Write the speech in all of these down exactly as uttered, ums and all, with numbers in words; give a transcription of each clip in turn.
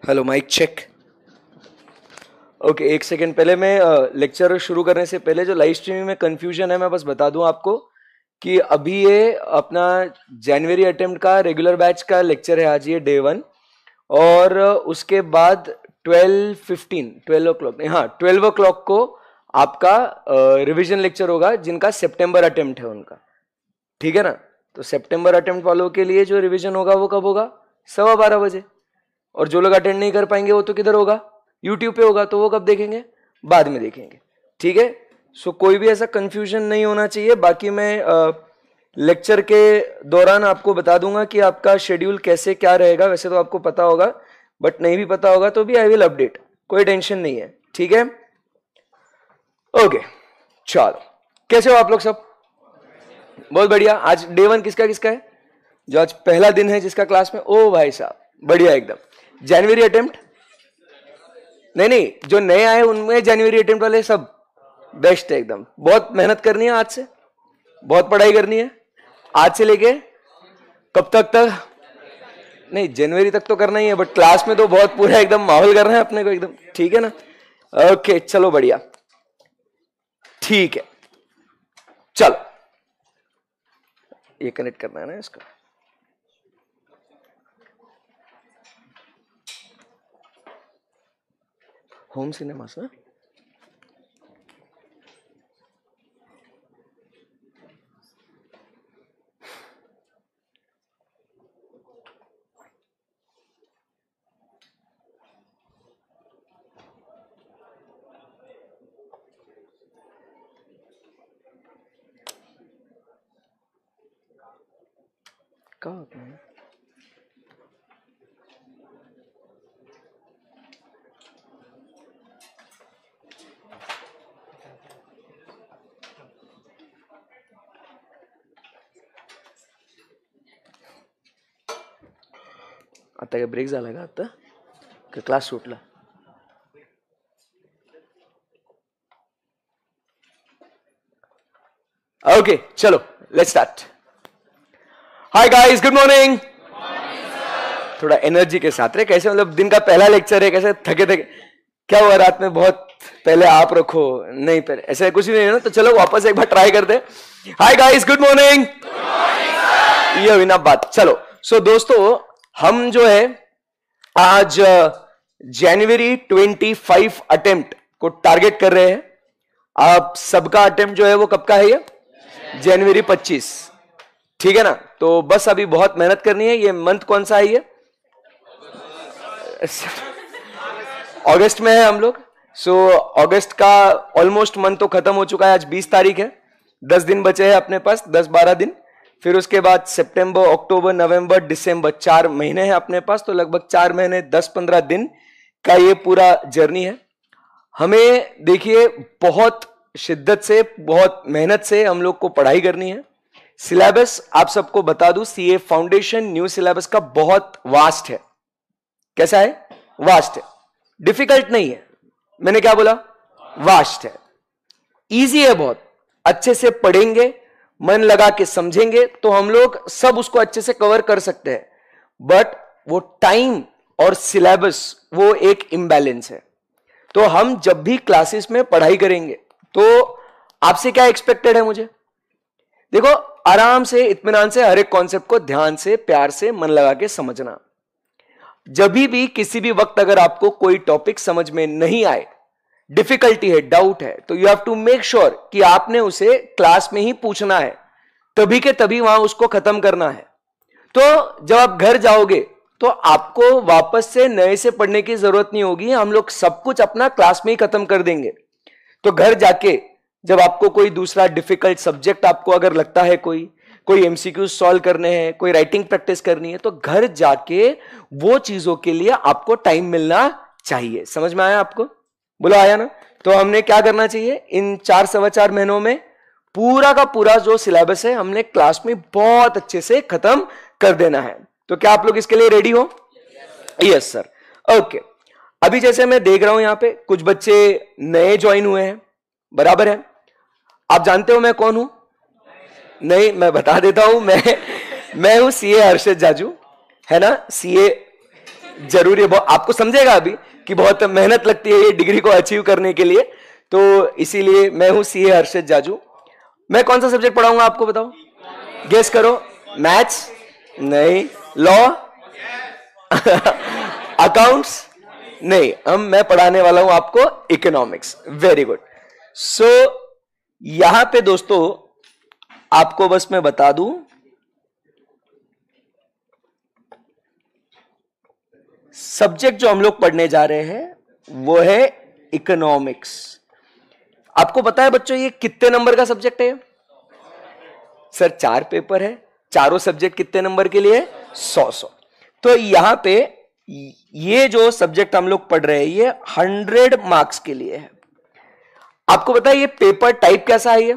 Hello mike check. Okay, एक second पहले मैं लेक्चर uh, शुरू करने से पहले जो लाइव स्ट्रीमिंग में कंफ्यूजन है मैं बस बता दूं आपको कि अभी ये अपना जनवरी अटेम्प्ट का रेगुलर बैच का लेक्चर है, आज ये डे वन। और उसके बाद twelve fifteen twelve o'clock हाँ ट्वेल्व ओ क्लॉक को आपका रिविजन uh, लेक्चर होगा जिनका सितंबर अटेम्प्ट है उनका, ठीक है ना। तो सितंबर अटेम्प्ट वालों के लिए जो रिविजन होगा वो कब होगा? सवा बारह बजे। और जो लोग अटेंड नहीं कर पाएंगे वो तो किधर होगा? यूट्यूब पे होगा। तो वो कब देखेंगे? बाद में देखेंगे, ठीक है। सो कोई भी ऐसा कंफ्यूजन नहीं होना चाहिए। बाकी मैं लेक्चर के दौरान आपको बता दूंगा कि आपका शेड्यूल कैसे क्या रहेगा। वैसे तो आपको पता होगा, बट नहीं भी पता होगा तो भी आई विल अपडेट, कोई टेंशन नहीं है, ठीक है। ओके चलो, कैसे हो आप लोग सब? बहुत बढ़िया। आज डे वन किसका किसका है? जो आज पहला दिन है जिसका क्लास में? ओ भाई साहब बढ़िया एकदम। जनवरी अटेम्प्ट नहीं नहीं, जो नए आए उनमें जनवरी अटेम्प्ट वाले सब बेस्ट है एकदम। बहुत मेहनत करनी है, आज से बहुत पढ़ाई करनी है। आज से लेके कब तक तक नहीं, जनवरी तक तो करना ही है, बट क्लास में तो बहुत पूरा एकदम माहौल करना है अपने को एकदम, ठीक है ना। ओके चलो बढ़िया, ठीक है। चलो ये कनेक्ट करना है ना इसका। होम सिनेमास ना, कहाँ है? आता काय ब्रेक झाला का आता? का क्लास सुटला? ओके चलो let's start. Hi guys, good morning. थोड़ा एनर्जी के साथ रहे। कैसे मतलब दिन का पहला लेक्चर है, कैसे थके थके? क्या हुआ रात में बहुत पहले आप रखो? नहीं पहले ऐसे कुछ नहीं है ना। तो चलो वापस एक बार ट्राई करते हैं। Hi guys, good morning. ये हुई ना बात। चलो सो so, दोस्तों हम जो है आज जनवरी पच्चीस अटेम्प्ट को टारगेट कर रहे हैं। आप सबका अटेम्प्ट जो है वो कब का है? ये जनवरी पच्चीस, ठीक है ना। तो बस अभी बहुत मेहनत करनी है। ये मंथ कौन सा है? ये अगस्त में है हम लोग। सो अगस्त का ऑलमोस्ट मंथ तो खत्म हो चुका है। आज बीस तारीख है, दस दिन बचे हैं अपने पास, दस बारह दिन। फिर उसके बाद सितंबर, अक्टूबर, नवंबर, दिसंबर, चार महीने हैं अपने पास। तो लगभग चार महीने दस पंद्रह दिन का ये पूरा जर्नी है। हमें देखिए बहुत शिद्दत से, बहुत मेहनत से हम लोग को पढ़ाई करनी है। सिलेबस आप सबको बता दूं, सीए फाउंडेशन न्यू सिलेबस का बहुत वास्ट है। कैसा है? वास्ट है, डिफिकल्ट नहीं है। मैंने क्या बोला? वास्ट है, इजी है बहुत। अच्छे से पढ़ेंगे, मन लगा के समझेंगे तो हम लोग सब उसको अच्छे से कवर कर सकते हैं। बट वो टाइम और सिलेबस वो एक इम्बैलेंस है। तो हम जब भी क्लासेस में पढ़ाई करेंगे तो आपसे क्या एक्सपेक्टेड है? मुझे देखो, आराम से इत्मीनान से हर एक कॉन्सेप्ट को ध्यान से, प्यार से, मन लगा के समझना। जब भी किसी भी वक्त अगर आपको कोई टॉपिक समझ में नहीं आए, डिफिकल्टी है, डाउट है, तो you have to make sure कि आपने उसे क्लास में ही पूछना है, तभी के तभी वहां उसको खत्म करना है। तो जब आप घर जाओगे तो आपको वापस से नए से पढ़ने की जरूरत नहीं होगी। हम लोग सब कुछ अपना क्लास में ही खत्म कर देंगे। तो घर जाके जब आपको कोई दूसरा डिफिकल्ट सब्जेक्ट आपको अगर लगता है, कोई कोई एमसीक्यू सॉल्व करने हैं, कोई राइटिंग प्रैक्टिस करनी है, तो घर जाके वो चीजों के लिए आपको टाइम मिलना चाहिए। समझ में आया आपको? बोलो आया ना। तो हमने क्या करना चाहिए? इन चार सवा चार महीनों में पूरा का पूरा जो सिलेबस है हमने क्लास में बहुत अच्छे से खत्म कर देना है। तो क्या आप लोग इसके लिए रेडी हो? Yes sir. ओके, अभी जैसे मैं देख रहा हूं यहां पे कुछ बच्चे नए ज्वाइन हुए हैं, बराबर है। आप जानते हो मैं कौन हूं? नहीं, मैं बता देता हूं। मैं मैं हूं सीए हर्षद जाजू, है ना। सीए जरूरी है, आपको समझेगा अभी कि बहुत मेहनत लगती है ये डिग्री को अचीव करने के लिए। तो इसीलिए मैं हूं सीए हर्षित जाजू। मैं कौन सा सब्जेक्ट पढ़ाऊंगा आपको बताओ, गेस करो। मैथ्स नहीं, लॉ, अकाउंट्स नहीं, हम मैं पढ़ाने वाला हूं आपको इकोनॉमिक्स। Very good. सो यहां पे दोस्तों आपको बस मैं बता दूं, सब्जेक्ट जो हम लोग पढ़ने जा रहे हैं वो है इकोनॉमिक्स। आपको पता है बच्चों ये कितने नंबर का सब्जेक्ट है? सर चार पेपर है, चारों सब्जेक्ट कितने नंबर के लिए? सौ सौ। तो यहां पे ये जो सब्जेक्ट हम लोग पढ़ रहे हैं ये हंड्रेड मार्क्स के लिए है। आपको पता है ये पेपर टाइप कैसा है? ये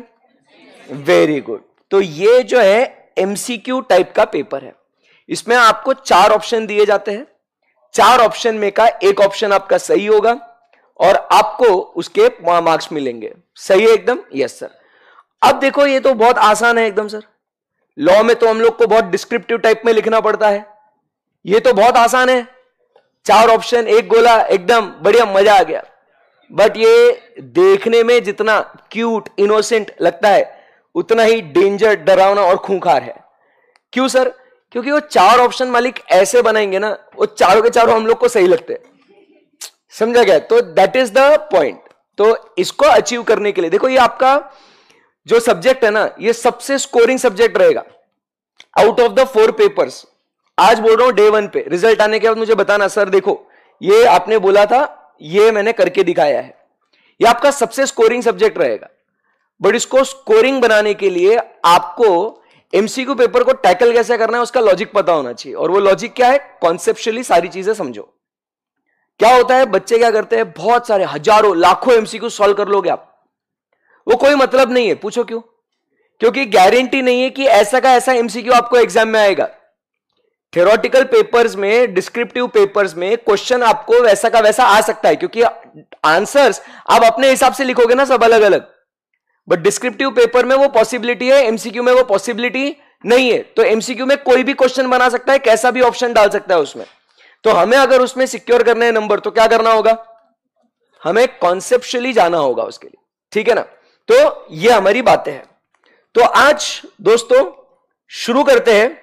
वेरी गुड। तो ये जो है एमसीक्यू टाइप का पेपर है। इसमें आपको चार ऑप्शन दिए जाते हैं, चार ऑप्शन में का एक ऑप्शन आपका सही होगा और आपको उसके मार्क्स मिलेंगे। सही है एकदम? Yes sir. अब देखो ये तो बहुत आसान है एकदम सर। लॉ में तो हम लोग को बहुत डिस्क्रिप्टिव टाइप में लिखना पड़ता है, ये तो बहुत आसान है, चार ऑप्शन एक गोला, एकदम बढ़िया, मजा आ गया। बट ये देखने में जितना क्यूट इनोसेंट लगता है उतना ही डेंजर, डरावना और खूंखार है। क्यों सर? क्योंकि वो चार ऑप्शन मालिक ऐसे बनाएंगे ना, वो चारों के चारों हम लोग को सही लगते हैं। समझा गया? तो दैट इज द पॉइंट। तो इसको अचीव करने के लिए देखो ये आपका जो सब्जेक्ट है ना, ये सबसे स्कोरिंग सब्जेक्ट रहेगा out of the four papers. आज बोल रहा हूं डे वन पे, रिजल्ट आने के बाद मुझे बताना सर देखो ये आपने बोला था, ये मैंने करके दिखाया है। ये आपका सबसे स्कोरिंग सब्जेक्ट रहेगा। बट इसको स्कोरिंग बनाने के लिए आपको एमसीक्यू पेपर को टैकल कैसे करना है उसका लॉजिक पता होना चाहिए। और वो लॉजिक क्या है? कॉन्सेप्चुअली सारी चीजें समझो। क्या होता है, बच्चे क्या करते हैं, बहुत सारे हजारों लाखों एमसीक्यू सॉल्व कर लोगे आप, वो कोई मतलब नहीं है। पूछो क्यों? क्योंकि गारंटी नहीं है कि ऐसा का ऐसा एमसीक्यू आपको एग्जाम में आएगा। थ्योरेटिकल पेपर्स में, डिस्क्रिप्टिव पेपर्स में क्वेश्चन आपको वैसा का वैसा आ सकता है, क्योंकि आंसर्स आप अपने हिसाब से लिखोगे ना सब अलग अलग। बट डिस्क्रिप्टिव पेपर में वो पॉसिबिलिटी है, एमसीक्यू में वो पॉसिबिलिटी नहीं है। तो एमसीक्यू में कोई भी क्वेश्चन बना सकता है, कैसा भी ऑप्शन डाल सकता है उसमें। तो हमें अगर उसमें सिक्योर करने हैं नंबर तो क्या करना होगा? हमें कॉन्सेप्चुअली जाना होगा उसके लिए। ठीक है ना? तो ये हमारी बातें हैं। तो आज दोस्तों शुरू करते हैं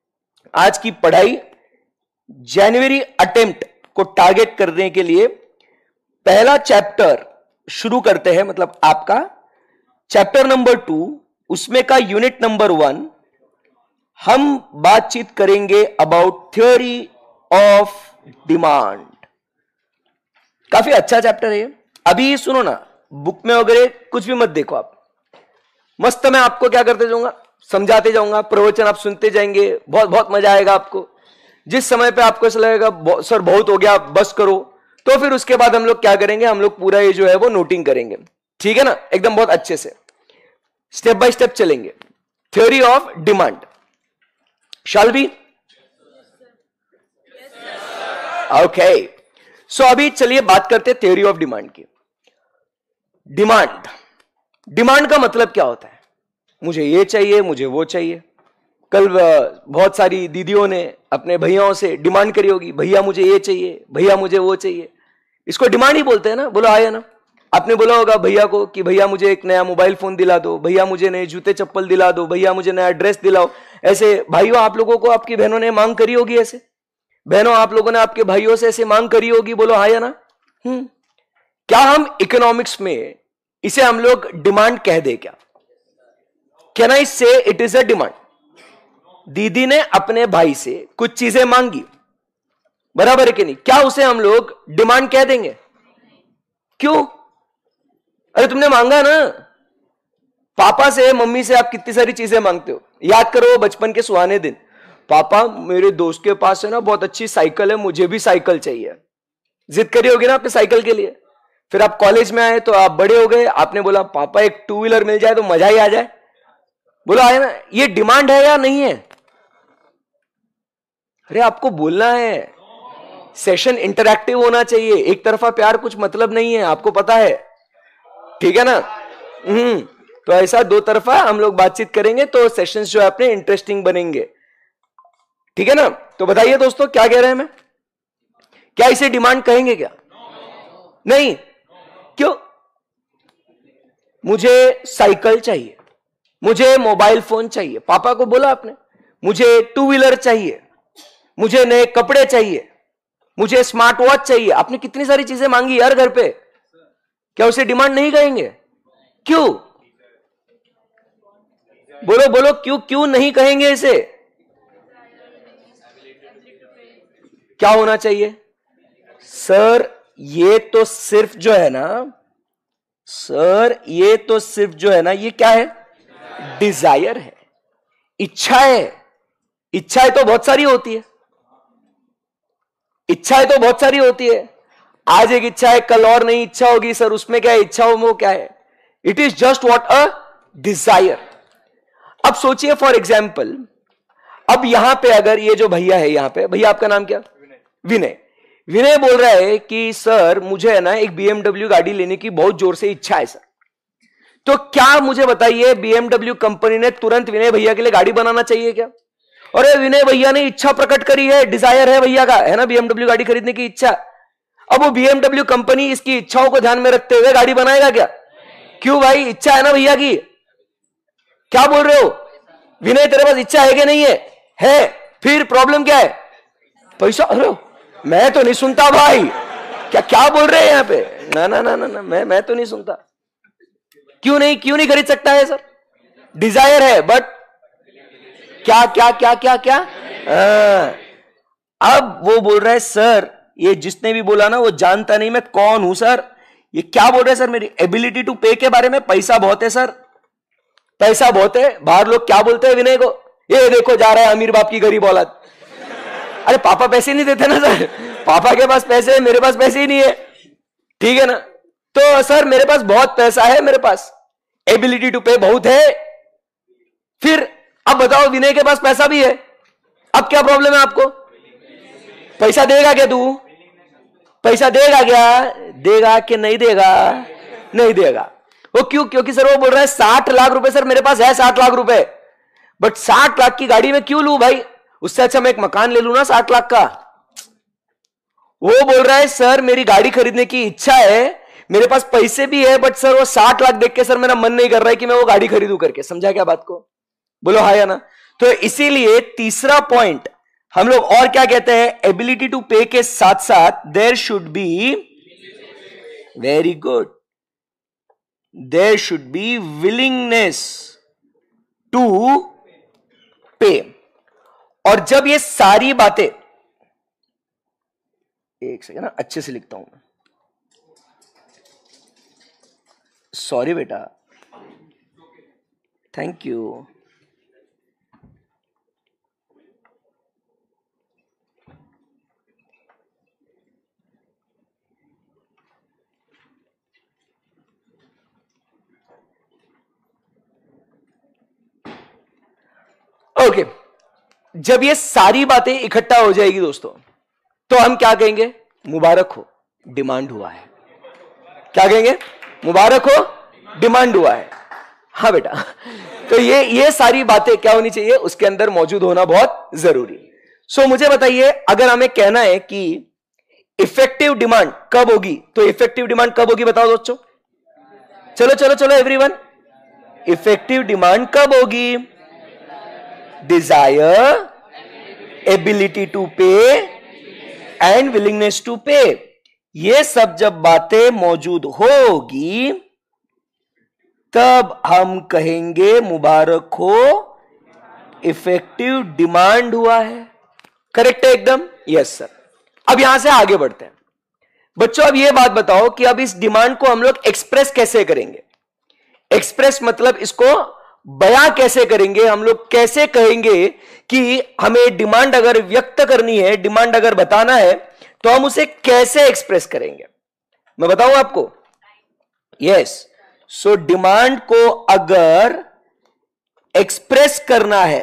आज की पढ़ाई। जनवरी अटेम्प्ट को टारगेट करने के लिए पहला चैप्टर शुरू करते हैं, मतलब आपका चैप्टर नंबर टू, उसमें का यूनिट नंबर वन हम बातचीत करेंगे अबाउट थ्योरी ऑफ डिमांड। काफी अच्छा चैप्टर है ये। अभी सुनो ना, बुक में वगैरह कुछ भी मत देखो आप, मस्त मैं आपको क्या करते जाऊंगा, समझाते जाऊंगा, प्रवचन आप सुनते जाएंगे, बहुत बहुत मजा आएगा आपको। जिस समय पे आपको ऐसा लगेगा सर बहुत हो गया बस करो, तो फिर उसके बाद हम लोग क्या करेंगे, हम लोग पूरा ये जो है वो नोटिंग करेंगे। ठीक है ना? एकदम बहुत अच्छे से स्टेप बाय स्टेप चलेंगे। Theory of demand shall be okay. So अभी चलिए बात करते हैं थ्योरी ऑफ डिमांड की। डिमांड डिमांड का मतलब क्या होता है? मुझे ये चाहिए, मुझे वो चाहिए। कल बहुत सारी दीदियों ने अपने भैयाओं से डिमांड करी होगी, भैया मुझे ये चाहिए, भैया मुझे वो चाहिए। इसको डिमांड ही बोलते हैं ना, बोलो आया ना। आपने बोला होगा भैया को कि भैया मुझे एक नया मोबाइल फोन दिला दो, भैया मुझे नए जूते चप्पल दिला दो, भैया मुझे नया ड्रेस दिलाओ। ऐसे भाइयों आप लोगों को आपकी बहनों ने मांग करी होगी, ऐसे बहनों आप लोगों ने आपके भाइयों से ऐसे मांग करी होगी, बोलो हाँ या ना। हम्म क्या हम इकोनॉमिक्स में इसे हम लोग डिमांड कह दे क्या? कैन आई से इट इज अ डिमांड? दीदी ने अपने भाई से कुछ चीजें मांगी, बराबर है कि नहीं? क्या उसे हम लोग डिमांड कह देंगे? क्यों? अरे तुमने मांगा ना, पापा से मम्मी से आप कितनी सारी चीजें मांगते हो। याद करो बचपन के सुहाने दिन, पापा मेरे दोस्त के पास है ना बहुत अच्छी साइकिल है, मुझे भी साइकिल चाहिए। जिद करी होगी ना आपने साइकिल के लिए। फिर आप कॉलेज में आए तो आप बड़े हो गए, आपने बोला पापा एक टू व्हीलर मिल जाए तो मजा ही आ जाए। बोला है ना, ये डिमांड है या नहीं है? अरे आपको बोलना है, सेशन इंटरैक्टिव होना चाहिए, एक तरफा प्यार कुछ मतलब नहीं है, आपको पता है। ठीक है ना? हम्म तो ऐसा दो तरफा हम लोग बातचीत करेंगे तो सेशंस जो है अपने इंटरेस्टिंग बनेंगे। ठीक है ना? तो बताइए दोस्तों क्या कह रहे हैं मैं? क्या इसे डिमांड कहेंगे क्या? नहीं। क्यों? मुझे साइकिल चाहिए, मुझे मोबाइल फोन चाहिए, पापा को बोला आपने, मुझे टू व्हीलर चाहिए, मुझे नए कपड़े चाहिए, मुझे स्मार्ट वॉच चाहिए। आपने कितनी सारी चीजें मांगी यार घर पे, क्या उसे डिमांड नहीं कहेंगे? क्यों? बोलो बोलो, क्यों क्यों नहीं कहेंगे इसे? क्या होना चाहिए सर? ये तो सिर्फ जो है ना सर, ये तो सिर्फ जो है ना, ये क्या है? डिजायर है, इच्छा है। इच्छाएं तो बहुत सारी होती है, इच्छाएं तो बहुत सारी होती है। आज एक इच्छा है, कल और नई इच्छा होगी। सर उसमें क्या है? इच्छा हो वो क्या है? It is just what a desire. अब सोचिए फॉर एग्जाम्पल, अब यहां पे अगर ये जो भैया है, यहां पे भैया, आपका नाम क्या? विनय। विनय बोल रहा है कि सर मुझे है ना एक बीएमडब्ल्यू गाड़ी लेने की बहुत जोर से इच्छा है सर। तो क्या मुझे बताइए, बीएमडब्ल्यू कंपनी ने तुरंत विनय भैया के लिए गाड़ी बनाना चाहिए क्या? अरे विनय भैया ने इच्छा प्रकट करी है, डिजायर है भैया का, है ना, बीएमडब्ल्यू गाड़ी खरीदने की इच्छा। अब वो बीएमडब्ल्यू कंपनी इसकी इच्छाओं को ध्यान में रखते हुए गाड़ी बनाएगा क्या? क्यों भाई? इच्छा है ना भैया की। क्या बोल रहे हो विनय, तेरे पास इच्छा है कि नहीं है? है। फिर प्रॉब्लम क्या है? पैसा। अरे मैं तो नहीं सुनता भाई, क्या क्या बोल रहे हैं यहां पे? ना ना ना ना, ना मैं मैं तो नहीं सुनता। क्यों नहीं क्यों नहीं खरीद सकता है सर? डिजायर है, बट क्या क्या क्या क्या क्या आ, अब वो बोल रहा है सर, ये जिसने भी बोला ना वो जानता नहीं मैं कौन हूं सर। ये क्या बोल रहे हैं सर? मेरी एबिलिटी टू पे के बारे में। पैसा बहुत है सर, पैसा बहुत है। बाहर लोग क्या बोलते हैं विनय को? ये देखो जा रहा है अमीर बाप की गरीब औलाद। अरे पापा पैसे नहीं देते ना सर, पापा के पास पैसे है, मेरे पास पैसे ही नहीं है, ठीक है ना? तो सर मेरे पास बहुत पैसा है, मेरे पास एबिलिटी टू पे बहुत है। फिर अब बताओ, विनय के पास पैसा भी है, अब क्या प्रॉब्लम है आपको? पैसा देगा क्या तू? पैसा देगा क्या? देगा कि नहीं देगा? नहीं देगा। वो क्यों? क्योंकि सर वो बोल रहा है साठ लाख रुपए सर मेरे पास है, साठ लाख रुपए, बट साठ लाख की गाड़ी में क्यों लूं भाई? उससे अच्छा मैं एक मकान ले लूं ना साठ लाख का। वो बोल रहा है सर मेरी गाड़ी खरीदने की इच्छा है, मेरे पास पैसे भी है, बट सर वो साठ लाख देख के सर मेरा मन नहीं कर रहा है कि मैं वो गाड़ी खरीदूं करके। समझा क्या बात को? बोलो हाँ या ना? तो इसीलिए तीसरा पॉइंट हम लोग और क्या कहते हैं? एबिलिटी टू पे के साथ साथ there should be, very good, there should be willingness to pay. और जब ये सारी बातें, एक सेकंड ना, अच्छे से लिखता हूं, सॉरी बेटा, थैंक यू। Okay okay. जब ये सारी बातें इकट्ठा हो जाएगी दोस्तों, तो हम क्या कहेंगे? मुबारक हो, डिमांड हुआ है। क्या कहेंगे? मुबारक हो, डिमांड हुआ है। हाँ बेटा, तो ये ये सारी बातें क्या होनी चाहिए? उसके अंदर मौजूद होना बहुत जरूरी। सो so, मुझे बताइए, अगर हमें कहना है कि इफेक्टिव डिमांड कब होगी, तो इफेक्टिव डिमांड कब होगी बताओ दोस्तों? चलो चलो चलो एवरीवन, इफेक्टिव डिमांड कब होगी? Desire, ability to pay and willingness to pay, ये सब जब बातें मौजूद होगी तब हम कहेंगे मुबारक हो, इफेक्टिव डिमांड हुआ है। करेक्ट है एकदम? Yes sir. अब यहां से आगे बढ़ते हैं बच्चों। अब ये बात बताओ कि अब इस डिमांड को हम लोग एक्सप्रेस कैसे करेंगे? एक्सप्रेस मतलब इसको बयां कैसे करेंगे? हम लोग कैसे कहेंगे कि हमें डिमांड अगर व्यक्त करनी है, डिमांड अगर बताना है, तो हम उसे कैसे एक्सप्रेस करेंगे? मैं बताऊं आपको? यस। सो डिमांड को अगर एक्सप्रेस करना है,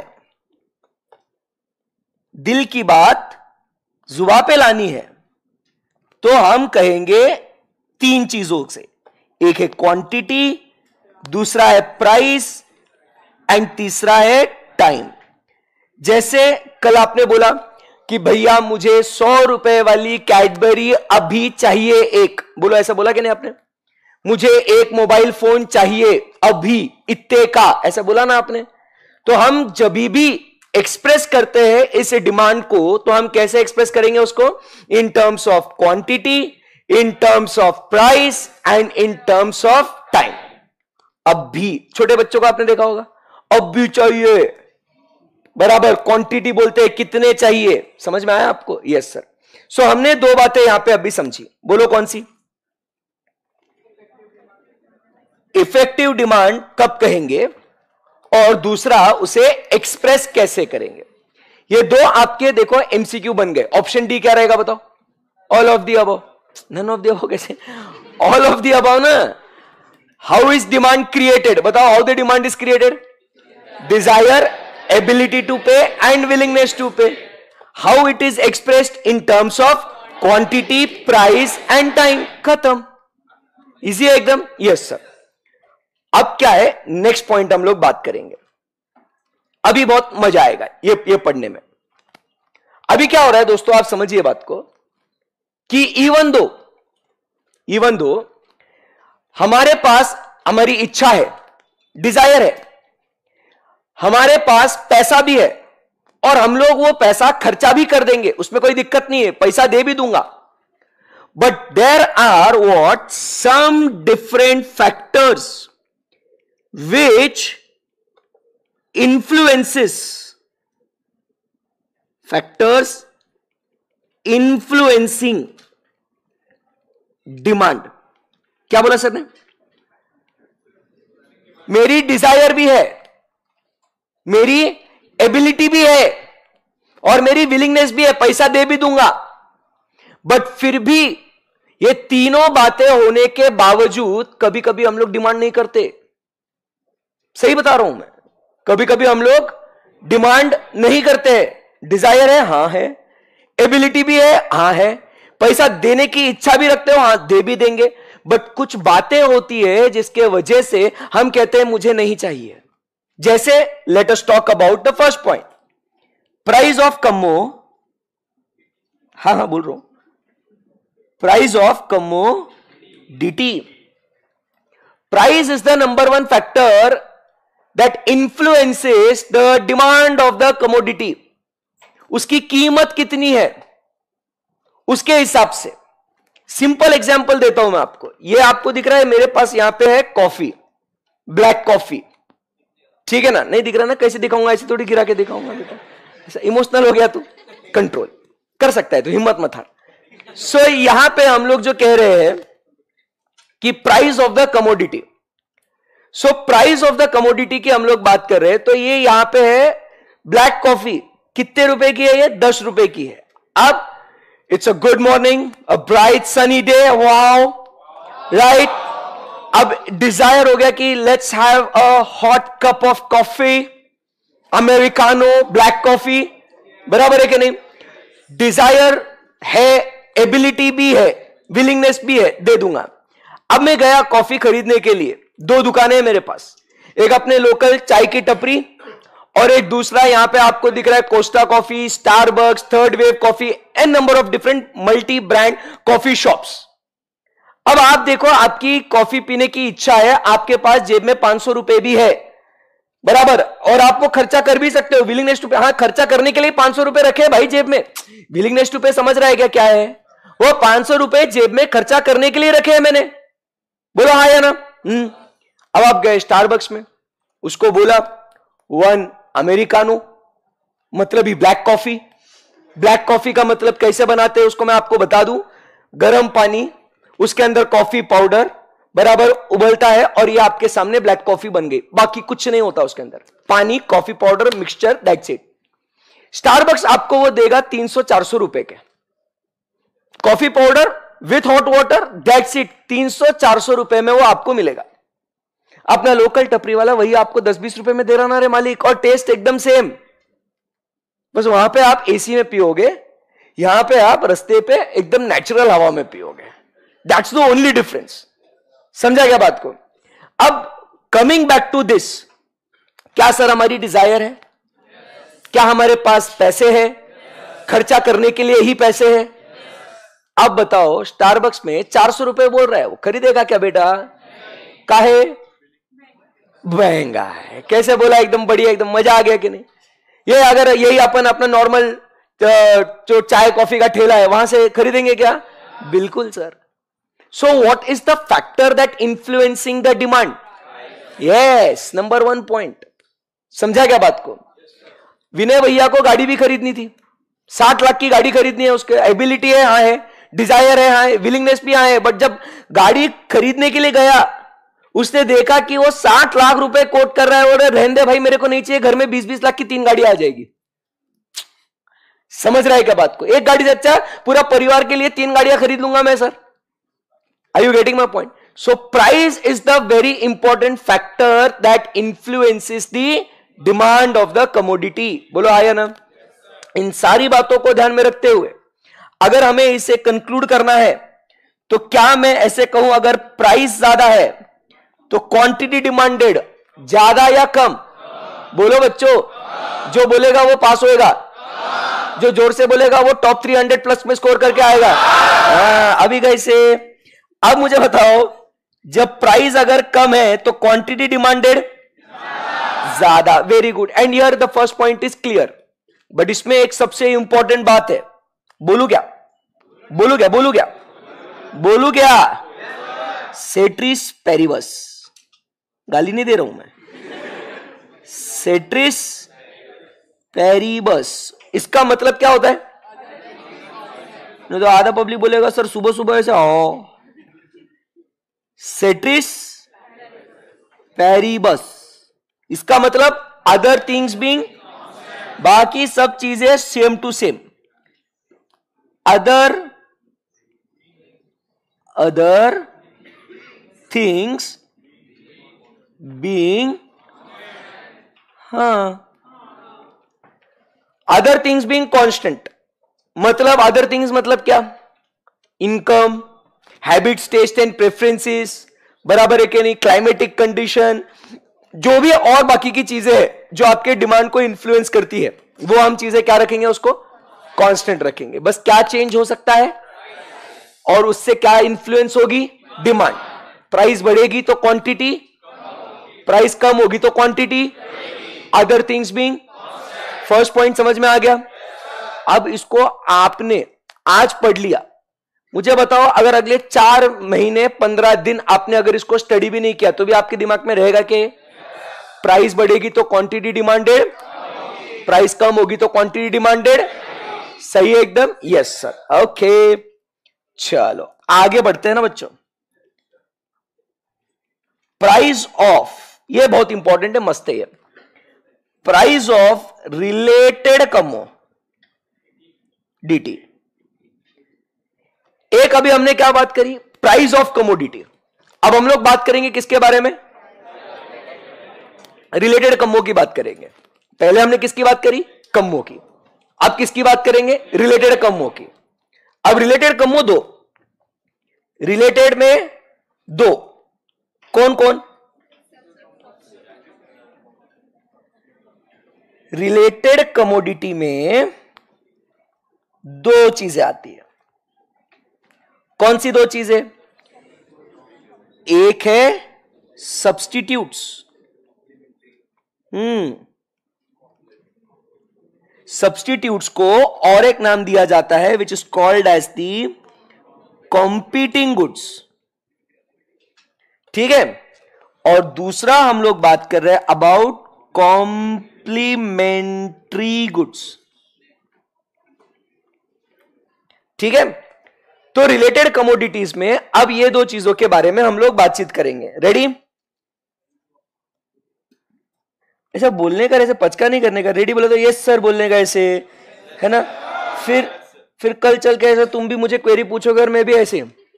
दिल की बात जुबान पे लानी है, तो हम कहेंगे तीन चीजों से। एक है क्वांटिटी, दूसरा है प्राइस एंड तीसरा है टाइम। जैसे कल आपने बोला कि भैया मुझे सौ रुपए वाली कैडबरी अभी चाहिए एक, बोलो ऐसा बोला कि नहीं आपने? मुझे एक मोबाइल फोन चाहिए अभी इतने का, ऐसा बोला ना आपने? तो हम जब भी एक्सप्रेस करते हैं इस डिमांड को, तो हम कैसे एक्सप्रेस करेंगे उसको? In terms of quantity, in terms of price and in terms of time. अब भी छोटे बच्चों को आपने देखा होगा, अब भी चाहिए, बराबर क्वांटिटी बोलते हैं कितने चाहिए। समझ में आया आपको? Yes sir. सो हमने दो बातें यहां पे अभी समझी, बोलो कौन सी? इफेक्टिव डिमांड कब कहेंगे और दूसरा उसे एक्सप्रेस कैसे करेंगे। ये दो आपके देखो एमसीक्यू बन गए। ऑप्शन डी क्या रहेगा बताओ? All of the above. None of the above कैसे? ऑल ऑफ दी अबव ना। How is demand created? बताओ, how the demand is created? Desire, ability to pay and willingness to pay. How it is expressed? In terms of quantity, price and time. खत्म। Easy है एकदम? Yes sir. अब क्या है, next point हम लोग बात करेंगे। अभी बहुत मजा आएगा ये ये पढ़ने में। अभी क्या हो रहा है दोस्तों, आप समझिए बात को, कि इवन दो इवन दो हमारे पास हमारी इच्छा है, डिजायर है, हमारे पास पैसा भी है और हम लोग वो पैसा खर्चा भी कर देंगे, उसमें कोई दिक्कत नहीं है, पैसा दे भी दूंगा। But there are what some different factors which influences factors influencing demand। क्या बोला सर ने? मेरी डिजायर भी है, मेरी एबिलिटी भी है और मेरी विलिंगनेस भी है, पैसा दे भी दूंगा। बट फिर भी ये तीनों बातें होने के बावजूद कभी कभी हम लोग डिमांड नहीं करते। सही बता रहा हूं मैं, कभी कभी हम लोग डिमांड नहीं करते हैं। डिजायर है, हां है, एबिलिटी भी है, हां है, पैसा देने की इच्छा भी रखते हो, हां दे भी देंगे। बट कुछ बातें होती है जिसके वजह से हम कहते हैं मुझे नहीं चाहिए। जैसे let us talk about the first point, price of कमो हाँ हाँ बोल रहा हूं, price of commodity. Price is the number one factor that influences the demand of the commodity। उसकी कीमत कितनी है उसके हिसाब से। सिंपल एग्जांपल देता हूं मैं आपको। ये आपको दिख रहा है मेरे पास यहां पे है कॉफी, ब्लैक कॉफी, ठीक है ना? नहीं दिख रहा ना? कैसे दिखाऊंगा? ऐसे थोड़ी गिरा के दिखाऊंगा बेटा। ऐसा इमोशनल हो गया तू, कंट्रोल कर सकता है तो हिम्मत मत हार। सो so, यहां पे हम लोग जो कह रहे हैं कि price of the commodity, so price of the commodity की हम लोग बात कर रहे हैं। तो ये यहां पे है ब्लैक कॉफी, कितने रुपए की है? ये दस रुपए की है। अब it's a good morning, a bright sunny day, wow, right. अब डिजायर हो गया कि let's have a hot cup of coffee, americano, black coffee, बराबर है कि नहीं? डिजायर है, एबिलिटी भी है, विलिंगनेस भी है, दे दूंगा। अब मैं गया कॉफी खरीदने के लिए, दो दुकानें हैं मेरे पास, एक अपने लोकल चाय की टपरी और एक दूसरा यहां पे आपको दिख रहा है Costa coffee, Starbucks, third wave coffee, an number of different multi brand coffee shops. अब आप देखो, आपकी कॉफी पीने की इच्छा है, आपके पास जेब में पांच सौ रुपए भी है, बराबर, और आप वो खर्चा कर भी सकते हो, विलिंगनेस टू पे। हाँ, खर्चा करने के लिए पांच सौ रुपए रखे भाई जेब में, विलिंगनेस टू पे समझ रहा है क्या क्या है? वो पांच सौ रुपए जेब में खर्चा करने के लिए रखे हैं मैंने, बोलो हाँ या ना? हम्म। अब आप गए स्टारबक्स में, उसको बोला वन अमेरिकानो, मतलब ही ब्लैक कॉफी। ब्लैक कॉफी का मतलब कैसे बनाते हैं उसको मैं आपको बता दूं। गर्म पानी, उसके अंदर कॉफी पाउडर, बराबर उबलता है और ये आपके सामने ब्लैक कॉफी बन गई। बाकी कुछ नहीं होता उसके अंदर, पानी, coffee powder, mixture, that's it. Starbucks आपको वो देगा तीन सौ चार सौ रुपए के, coffee powder with hot water, that's it, तीन सौ चार सौ रुपए में वो आपको मिलेगा। अपना लोकल टपरी वाला वही आपको दस बीस रुपए में दे रहा ना रे मालिक, और टेस्ट एकदम सेम। बस वहां पे आप एसी में पियोगे, यहां पे आप रस्ते पे एकदम नेचुरल हवा में पियोगे। That's the only difference. समझा क्या बात को? अब कमिंग बैक टू दिस, क्या सर हमारी डिजायर है? क्या हमारे पास पैसे हैं? खर्चा करने के लिए ही पैसे हैं। अब बताओ, स्टारबक्स में चार सौ रुपए बोल रहा है, वो खरीदेगा क्या बेटा? काहे? महंगा है। कैसे बोला? एकदम बढ़िया, एकदम मजा आ गया कि नहीं? ये अगर यही अपन अपना नॉर्मल जो चाय कॉफी का ठेला है वहां से खरीदेंगे क्या? बिल्कुल sir. So what is the factor that influencing the demand? Yes, number one point. समझा क्या बात को? विनय भैया को गाड़ी भी खरीदनी थी, साठ लाख की गाड़ी खरीदनी है, उसके एबिलिटी है, हाँ है, डिजायर है, हाँ है, विलिंगनेस भी हाँ है, बट जब गाड़ी खरीदने के लिए गया, उसने देखा कि वो साठ लाख रुपए कोट कर रहा है, और रहने दे भाई, मेरे को नहीं चाहिए, घर में बीस बीस लाख की तीन गाड़ी आ जाएगी। समझ रहा है क्या बात को? एक गाड़ी से अच्छा पूरा परिवार के लिए तीन गाड़ियां खरीद लूंगा मैं sir. Are you getting my point? So price is the very important factor that influences the demand of the commodity. बोलो हाँ या ना? इन सारी बातों को ध्यान में रखते हुए अगर हमें इसे कंक्लूड करना है तो क्या मैं ऐसे कहूं, अगर प्राइस ज्यादा है तो क्वांटिटी डिमांडेड ज्यादा या कम? बोलो बच्चों, जो बोलेगा वो पास होएगा, जो जोर से बोलेगा वो टॉप तीन सौ प्लस में स्कोर करके आएगा। आ, अभी कैसे? अब मुझे बताओ, जब प्राइस अगर कम है तो क्वांटिटी डिमांडेड ज्यादा। Very good, and here the first point is clear, but इसमें एक सबसे इंपॉर्टेंट बात है। बोलू क्या? बोलू क्या? बोलू क्या? बोलू क्या? Ceteris paribus. गाली नहीं दे रहा हूं मैं। सेट्रिस पेरिबस, इसका मतलब क्या होता है? नहीं तो आधा पब्लिक बोलेगा सर सुबह सुबह ऐसे हो। सेट्रिस पेरिबस, इसका मतलब अदर थिंग्स बीइंग, बाकी सब चीजें same to same, other other things being, हाँ, अदर थिंग्स बीइंग कांस्टेंट। मतलब अदर थिंग्स मतलब क्या? Income, habits, taste and preferences, बराबर है कि नहीं? क्लाइमेटिक कंडीशन, जो भी और बाकी की चीजें हैं जो आपके डिमांड को इन्फ्लुएंस करती है, वो हम चीजें क्या रखेंगे? उसको कांस्टेंट रखेंगे। बस क्या चेंज हो सकता है, और उससे क्या इन्फ्लुएंस होगी? डिमांड। प्राइस बढ़ेगी तो क्वांटिटी, प्राइस कम होगी तो quantity, other things being. First point समझ में आ गया? अब इसको आपने आज पढ़ लिया, मुझे बताओ अगर अगले चार महीने पंद्रह दिन आपने अगर इसको स्टडी भी नहीं किया तो भी आपके दिमाग में रहेगा कि प्राइस बढ़ेगी तो क्वांटिटी डिमांडेड, प्राइस कम होगी तो क्वांटिटी डिमांडेड। सही है एकदम? Yes sir. ओके, चलो आगे बढ़ते हैं ना बच्चों। प्राइस ऑफ, ये बहुत इंपॉर्टेंट है, मस्त है ये। Price of related commodity. एक अभी हमने क्या बात करी? Price of commodity. अब हम लोग बात करेंगे किसके बारे में? रिलेटेड कमो की बात करेंगे। पहले हमने किसकी बात करी? कमो की। अब किसकी बात करेंगे? रिलेटेड कमो की। अब रिलेटेड कमो दो, रिलेटेड में दो, कौन कौन? रिलेटेड कमोडिटी में दो चीजें आती है। कौन सी दो चीजें? एक है सब्स्टिट्यूट्स, हम्म सब्स्टिट्यूट्स को और एक नाम दिया जाता है which is called as the competing goods. ठीक है? और दूसरा हम लोग बात कर रहे हैं अबाउट कॉम्प्लीमेंट्री गुड्स। ठीक है? तो रिलेटेड कमोडिटीज में अब ये दो चीजों के बारे में हम लोग बातचीत करेंगे। रेडी? ऐसा बोलने का, ऐसे पचका नहीं करने का। रेडी बोले तो यस सर बोलने का, ऐसे है ना? फिर फिर कल चल के ऐसे तुम भी मुझे क्वेरी पूछोगे और मैं भी ऐसे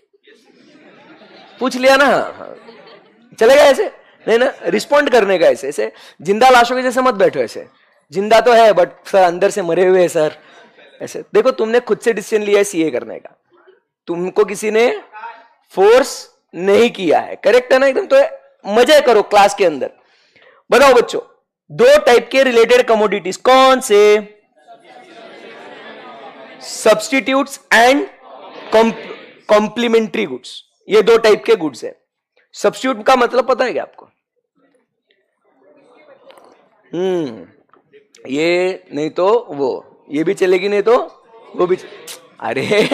पूछ लिया ना, हाँ चलेगा ऐसे? नहीं ना, रिस्पॉन्ड करने का ऐसे। ऐसे जिंदा लाशों के जैसे मत बैठो। ऐसे जिंदा तो है बट सर अंदर से मरे हुए सर। ऐसे देखो, तुमने खुद से डिसीजन लिया है सीए करने का, तुमको किसी ने फोर्स नहीं किया है। करेक्ट है ना एकदम? तो मजा करो क्लास के अंदर। बताओ बच्चों, दो टाइप के रिलेटेड कमोडिटीज कौन से? सब्स्टिट्यूट्स एंड कॉम्प्लीमेंट्री गुड्स, ये दो टाइप के गुड्स है। सब्स्टिट्यूट का मतलब पता है क्या आपको? हम्म ये नहीं तो वो, ये भी चलेगी नहीं तो वो भी, अरे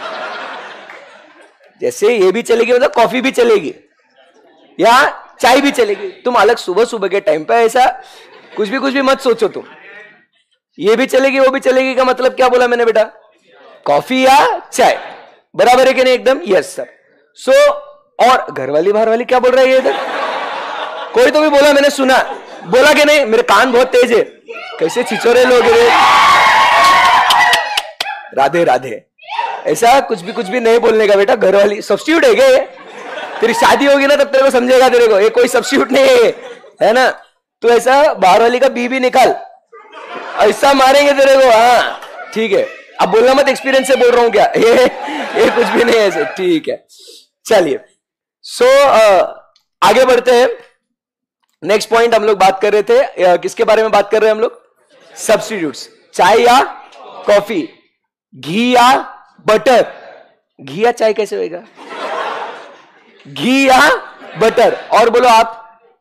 जैसे ये भी चलेगी मतलब कॉफी भी चलेगी या चाय भी चलेगी। तुम अलग सुबह सुबह के टाइम पे ऐसा कुछ भी कुछ भी मत सोचो तुम। ये भी चलेगी वो भी चलेगी का मतलब क्या बोला मैंने बेटा? कॉफी या चाय, बराबर है कि नहीं? एकदम यस सर। सो और घर वाली बाहर वाली क्या बोल रही है इधर? कोई तो भी बोला, मैंने सुना, बोला कि नहीं? मेरे कान बहुत तेज है। कैसे छिछोरे लोग रे। राधे राधे। ऐसा कुछ भी कुछ भी नहीं बोलने का बेटा। घर वाली सब्स्टिट्यूट है क्या ये? तेरी शादी होगी ना तब तेरे को समझेगा तेरे को, ये कोई सब्स्टिट्यूट नहीं है, है ना? तो ऐसा बाहर वाली का बी भी निकाल, ऐसा मारेंगे तेरे को। हाँ ठीक है, अब बोलना मत, एक्सपीरियंस से बोल रहा हूं क्या? ये ये कुछ भी नहीं है ऐसे, ठीक है। चलिए सो so, आगे बढ़ते हैं। नेक्स्ट पॉइंट हम लोग बात कर रहे थे, किसके बारे में बात कर रहे हैं हम लोग? सब्स्टिट्यूट्स। चाय या कॉफी, घी या बटर। घी या चाय कैसे होएगा? घी या बटर। और बोलो आप?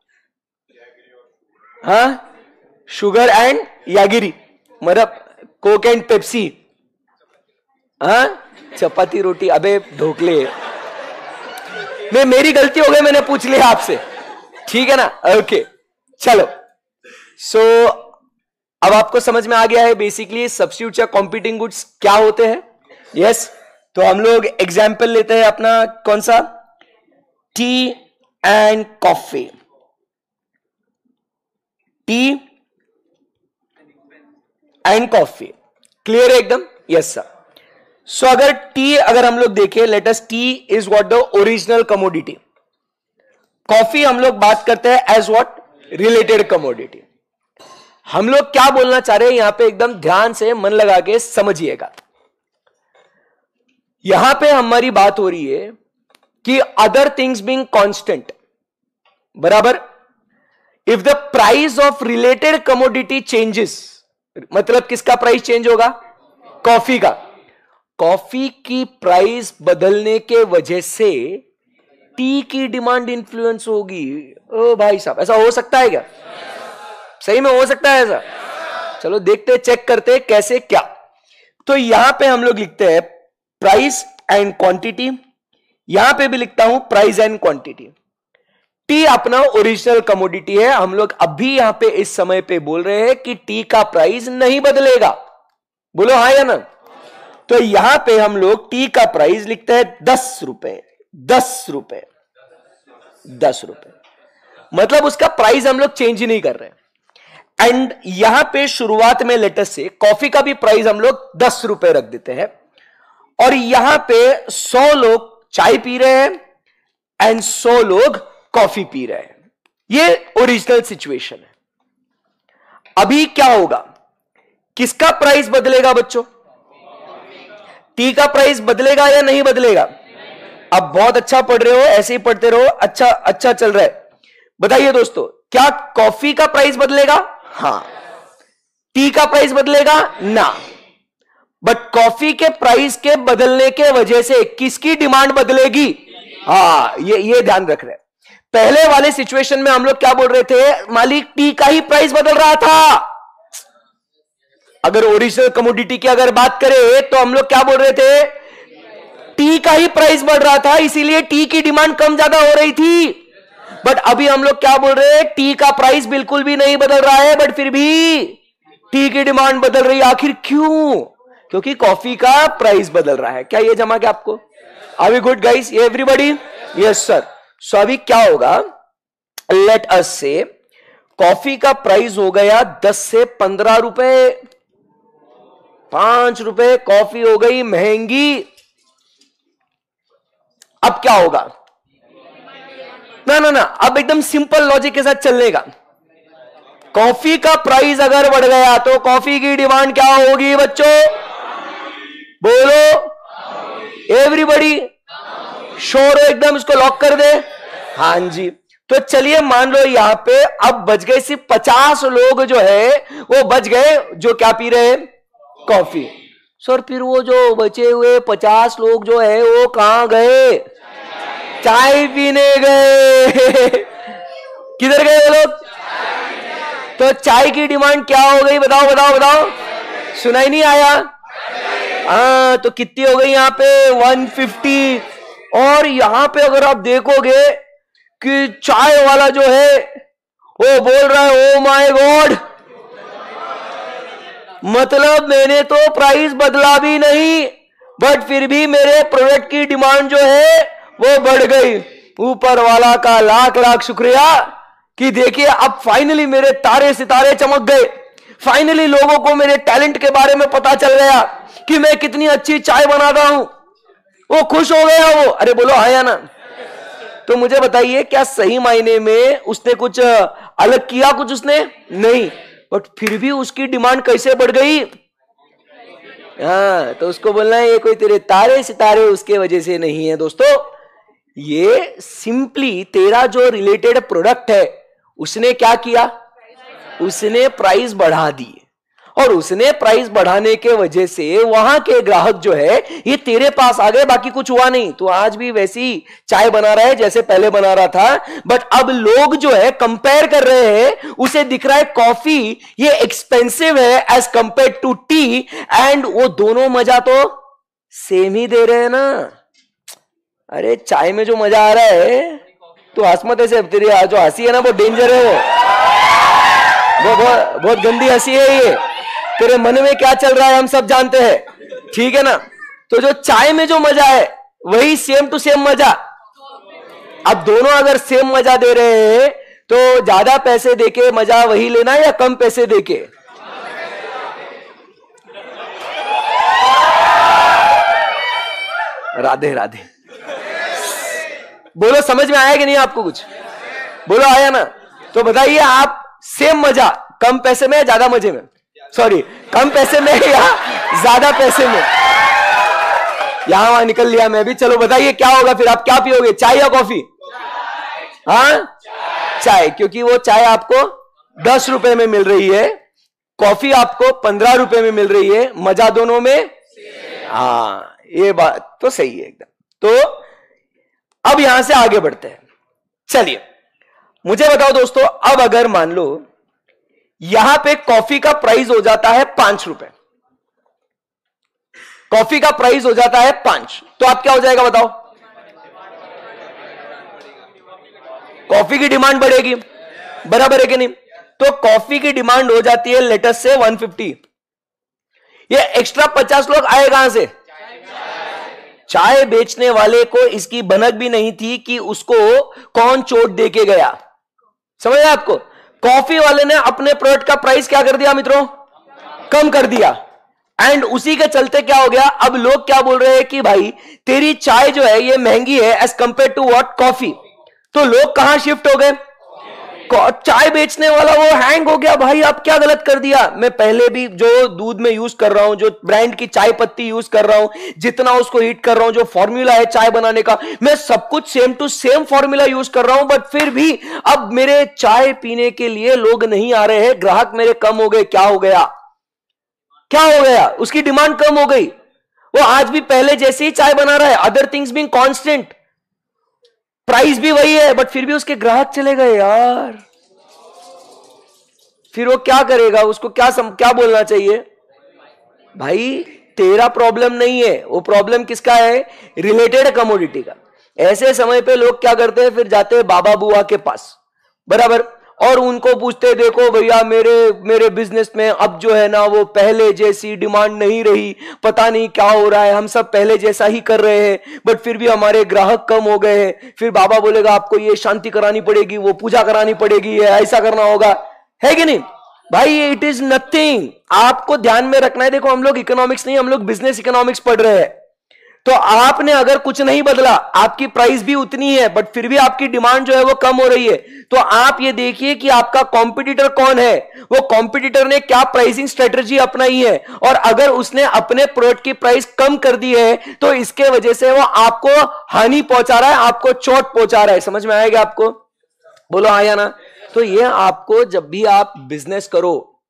हाँ, शुगर एंड यागिरी, मतलब कोक एंड पेप्सी। हाँ, चपाती रोटी। अबे ढोकले, मैं मेरी गलती हो गई, मैंने पूछ लिया आपसे, ठीक है ना? ओके चलो। सो so, अब आपको समझ में आ गया है बेसिकली सब्स्टिट्यूट या कॉम्पीटिंग गुड्स क्या होते हैं। यस yes, तो हम लोग एग्जाम्पल लेते हैं अपना, कौन सा? Tea and coffee. Tea and coffee, clear है एकदम? Yes sir. सो अगर टी अगर हम लोग देखें, let us, tea is what the original commodity. Coffee हम लोग बात करते हैं एज व्हाट? Related commodity. हम लोग क्या बोलना चाह रहे हैं यहां पे, एकदम ध्यान से मन लगा के समझिएगा। यहां पे हमारी बात हो रही है कि अदर थिंग्स बीइंग कांस्टेंट, बराबर, if the price of related commodity changes, मतलब किसका प्राइस चेंज होगा? कॉफी का। कॉफी की प्राइस बदलने के वजह से टी की डिमांड इंफ्लुएंस होगी। ओ भाई साहब, ऐसा हो सकता है क्या? सही में हो सकता है ऐसा? चलो देखते, चेक करते कैसे क्या। तो यहां पे हम लोग लिखते हैं प्राइस एंड क्वांटिटी, यहां पे भी लिखता हूं प्राइस एंड क्वांटिटी। टी अपना ओरिजिनल कमोडिटी है। हम लोग अभी यहां पे इस समय पे बोल रहे हैं कि टी का प्राइस नहीं बदलेगा। बोलो हाँ या ना? तो यहां पे हम लोग टी का प्राइस लिखते हैं दस रुपए, दस रुपए, दस रुपए, मतलब उसका प्राइस हम लोग चेंज ही नहीं कर रहे हैं। एंड यहां पे शुरुआत में लेटर से कॉफी का भी प्राइस हम लोग दस रुपए रख देते हैं। और यहां पे सौ लोग चाय पी रहे हैं एंड सौ लोग कॉफी पी रहे हैं। ये ओरिजिनल सिचुएशन है। अभी क्या होगा? किसका प्राइस बदलेगा बच्चों? टी का प्राइस बदलेगा या नहीं बदलेगा? अब बहुत अच्छा पढ़ रहे हो, ऐसे ही पढ़ते रहो, अच्छा अच्छा चल रहा है। बताइए दोस्तों, क्या कॉफी का प्राइस बदलेगा? हां। टी का प्राइस बदलेगा? ना। बट कॉफी के प्राइस के बदलने के वजह से किसकी डिमांड बदलेगी? हाँ, ये ये ध्यान रख रहे हैं। पहले वाले सिचुएशन में हम लोग क्या बोल रहे थे? मालिक, टी का ही प्राइस बदल रहा था। अगर ओरिजिनल कमोडिटी की अगर बात करें तो हम लोग क्या बोल रहे थे? टी का ही प्राइस बढ़ रहा था, इसीलिए टी की डिमांड कम ज्यादा हो रही थी। बट अभी हम लोग क्या बोल रहे हैं? टी का प्राइस बिल्कुल भी नहीं बदल रहा है, बट फिर भी टी की डिमांड बदल रही है। आखिर क्यों? क्योंकि कॉफी का प्राइस बदल रहा है। क्या ये जमा के आपको? Are we good guys? ये एवरीबॉडी? Yes sir. सो अभी क्या होगा? लेट अस से कॉफी का प्राइस हो गया दस से पंद्रह रुपए, पांच रुपए कॉफी हो गई महंगी। अब क्या होगा? ना ना ना, अब एकदम सिंपल लॉजिक के साथ चलने का। कॉफी का प्राइस अगर बढ़ गया तो कॉफी की डिमांड क्या होगी बच्चों? बोलो एवरीबॉडी, श्योर हो एकदम? इसको लॉक कर दे। हां जी। तो चलिए मान लो यहां पे अब बच गए सिर्फ पचास लोग जो है वो बच गए जो क्या पी रहे हैं? कॉफी। सर फिर वो जो बचे हुए पचास लोग जो है वो कहां गए? चाय पीने गए। किधर गए वो लोग? तो चाय की डिमांड क्या हो गई? बताओ बताओ बताओ, सुनाई नहीं आया? हाँ, तो कितनी हो गई यहाँ पे? एक सौ पचास। और यहाँ पे अगर आप देखोगे कि चाय वाला जो है वो बोल रहा है ओ माय गॉड, मतलब मैंने तो प्राइस बदला भी नहीं बट फिर भी मेरे प्रोडक्ट की डिमांड जो है वो बढ़ गई। ऊपर वाला का लाख लाख शुक्रिया कि देखिए अब फाइनली मेरे तारे सितारे चमक गए, फाइनली लोगों को मेरे टैलेंट के बारे में पता चल गया कि मैं कितनी अच्छी चाय बनाता हूं। वो खुश हो गया वो। अरे बोलो हाँ या ना? तो मुझे बताइए, क्या सही मायने में उसने कुछ अलग किया? कुछ उसने नहीं, बट फिर भी उसकी डिमांड कैसे बढ़ गई? हाँ, तो उसको बोलना है ये कोई तेरे तारे सितारे उसके वजह से नहीं है। दोस्तों, ये सिंपली तेरा जो रिलेटेड प्रोडक्ट है उसने क्या किया? उसने प्राइस बढ़ा दी, और उसने प्राइस बढ़ाने के वजह से वहां के ग्राहक जो है ये तेरे पास आ गए, बाकी कुछ हुआ नहीं। तो आज भी वैसी चाय बना रहा है जैसे पहले बना रहा था, बट अब लोग जो है कंपेयर कर रहे हैं, उसे दिख रहा है कॉफी ये एक्सपेंसिव है as compare to tea, and वो दोनों मजा तो सेम ही दे रहे हैं ना। अरे चाय में जो मजा आ रहा है, तो हंस मत ऐसे, तेरी जो हंसी है ना वो डेंजर है, वो बहुत बहुत गंदी हंसी है ये। तेरे मन में क्या चल रहा है हम सब जानते हैं, ठीक है ना? तो जो चाय में जो मजा है वही सेम टू सेम मजा। अब दोनों अगर सेम मजा दे रहे हैं तो ज्यादा पैसे देके मजा वही लेना या कम पैसे देके? राधे राधे। बोलो समझ में आया कि नहीं आपको? कुछ बोलो आया ना? तो बताइए आप, सेम मजा कम पैसे में या ज्यादा मजे में? सॉरी, कम पैसे में या ज्यादा पैसे में? यहां वहां निकल लिया मैं भी। चलो बताइए क्या होगा फिर? आप क्या पियोगे, चाय या कॉफी? हाँ, चाय, क्योंकि वो चाय आपको दस रुपए में मिल रही है, कॉफी आपको पंद्रह रुपए में मिल रही है, मजा दोनों में। हाँ, ये बात तो सही है एकदम। तो अब यहां से आगे बढ़ते हैं। चलिए मुझे बताओ दोस्तों, अब अगर मान लो यहां पे कॉफी का प्राइस हो जाता है पांच रुपए, कॉफी का प्राइस हो जाता है पांच, तो आप क्या हो जाएगा बताओ? कॉफी की डिमांड बढ़ेगी, बराबर है कि नहीं? तो कॉफी की डिमांड हो जाती है लेटेस्ट से एक सौ पचास। ये एक्स्ट्रा पचास लोग आए कहां से? चाय बेचने वाले को इसकी भनक भी नहीं थी कि उसको कौन चोट दे के गया। समझ आया आपको? कॉफी वाले ने अपने प्रोडक्ट का प्राइस क्या कर दिया मित्रों? कम कर दिया। एंड उसी के चलते क्या हो गया, अब लोग क्या बोल रहे हैं कि भाई तेरी चाय जो है ये महंगी है as compare to what coffee. तो लोग कहां शिफ्ट हो गए? चाय बेचने वाला वो हैंग हो गया, भाई आप क्या गलत कर दिया। मैं पहले भी जो दूध में यूज कर रहा हूं, जो ब्रांड की चाय पत्ती यूज कर रहा हूं, जितना उसको हीट कर रहा हूं, जो फॉर्मूला है चाय बनाने का, मैं सब कुछ same to same formula use कर रहा हूं, बट फिर भी अब मेरे चाय पीने के लिए लोग नहीं आ रहे हैं, ग्राहक मेरे कम हो गए। क्या हो गया? क्या हो गया? उसकी डिमांड कम हो गई। वो आज भी पहले जैसे ही चाय बना रहा है, other things being constant, price भी वही है, बट फिर भी उसके ग्राहक चले गए यार। फिर वो क्या करेगा? उसको क्या सम, क्या बोलना चाहिए? भाई तेरा प्रॉब्लम नहीं है, वो प्रॉब्लम किसका है? रिलेटेड कमोडिटी का। ऐसे समय पे लोग क्या करते हैं, फिर जाते हैं बाबा बुआ के पास, बराबर, और उनको पूछते देखो भैया मेरे मेरे बिजनेस में अब जो है ना वो पहले जैसी डिमांड नहीं रही, पता नहीं क्या हो रहा है, हम सब पहले जैसा ही कर रहे हैं बट फिर भी हमारे ग्राहक कम हो गए हैं। फिर बाबा बोलेगा आपको ये शांति करानी पड़ेगी, वो पूजा करानी पड़ेगी, ऐसा करना होगा, है कि नहीं भाई? It is nothing. आपको ध्यान में रखना है। देखो हम लोग इकोनॉमिक्स नहीं, हम लोग बिजनेस इकोनॉमिक्स पढ़ रहे हैं। तो आपने अगर कुछ नहीं बदला, आपकी प्राइस भी उतनी है बट फिर भी आपकी डिमांड जो है वो कम हो रही है, तो आप ये देखिए कि आपका कॉम्पिटिटर कौन है, वो कॉम्पिटिटर ने क्या प्राइसिंग स्ट्रेटजी अपनाई है, और अगर उसने अपने प्रोडक्ट की प्राइस कम कर दी है तो इसके वजह से वो आपको हानि पहुंचा रहा है, आपको चोट पहुंचा रहा है। समझ में आएगा आपको? बोलो हाँ या ना? तो ये आपको जब भी आप बिजनेस करो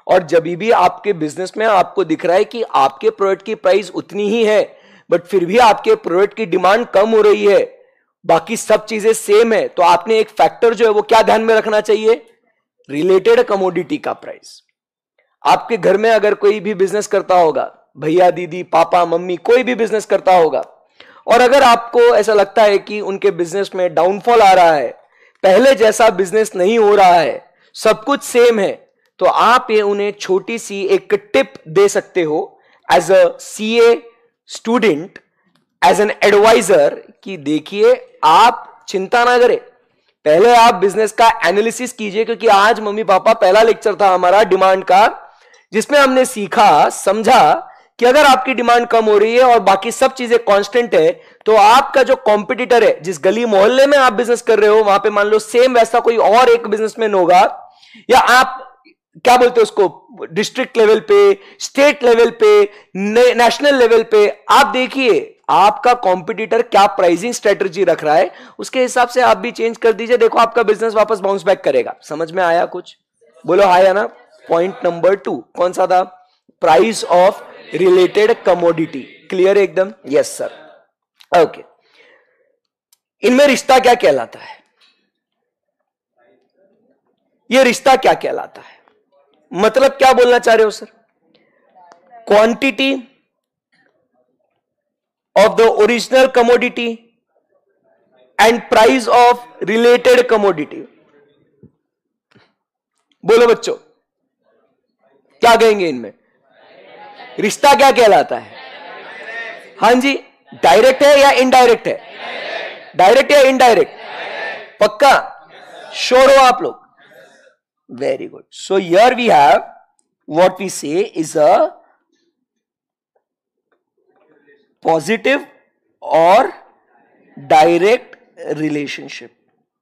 और जब भी आपके बिजनेस में आपको दिख रहा है कि आपके प्रोडक्ट की प्राइस उतनी ही है बट फिर भी आपके प्रोडक्ट की डिमांड कम हो रही है, बाकी सब चीजें सेम है, तो आपने एक फैक्टर जो है वो क्या ध्यान में रखना चाहिए? रिलेटेड कमोडिटी का प्राइस। आपके घर में अगर कोई भी बिजनेस करता होगा, भैया दीदी पापा मम्मी कोई भी बिजनेस करता होगा, और अगर आपको ऐसा लगता है कि उनके बिजनेस में डाउनफॉल आ रहा है, पहले जैसा बिजनेस नहीं हो रहा है, सब कुछ सेम है, तो आप ये उन्हें छोटी सी एक टिप दे सकते हो as a CA student, as an advisor, कि देखिए आप चिंता ना करें, पहले आप बिजनेस का एनालिसिस कीजिए, क्योंकि आज मम्मी पापा पहला लेक्चर था हमारा डिमांड का, जिसमें हमने सीखा समझा कि अगर आपकी डिमांड कम हो रही है और बाकी सब चीजें कांस्टेंट है, तो आपका जो कॉम्पिटिटर है, जिस गली मोहल्ले में आप बिजनेस कर रहे हो, वहां पे मान लो सेम वैसा कोई और एक बिजनेसमैन होगा, या आप क्या बोलते हो उसको, डिस्ट्रिक्ट लेवल पे, स्टेट लेवल पे, नेशनल लेवल पे, आप देखिए आपका कॉम्पिटिटर क्या प्राइसिंग स्ट्रेटजी रख रहा है, उसके हिसाब से आप भी चेंज कर दीजिए, देखो आपका बिजनेस वापस बाउंस बैक करेगा। समझ में आया कुछ? बोलो हाय है ना। पॉइंट नंबर टू कौन सा था? Price of related commodity. Clear है एकदम? Yes sir. ओके, इनमें रिश्ता क्या कहलाता है? ये रिश्ता क्या कहलाता है? मतलब क्या बोलना चाह रहे हो sir? Quantity of the original commodity and price of related commodity. बोलो बच्चों, क्या कहेंगे इनमें? रिश्ता क्या कहलाता है? हां जी, डायरेक्ट है या इनडायरेक्ट है? डायरेक्ट या इनडायरेक्ट? पक्का? श्योर हो आप लोग? Very good. So here we have what we say is a positive or direct relationship.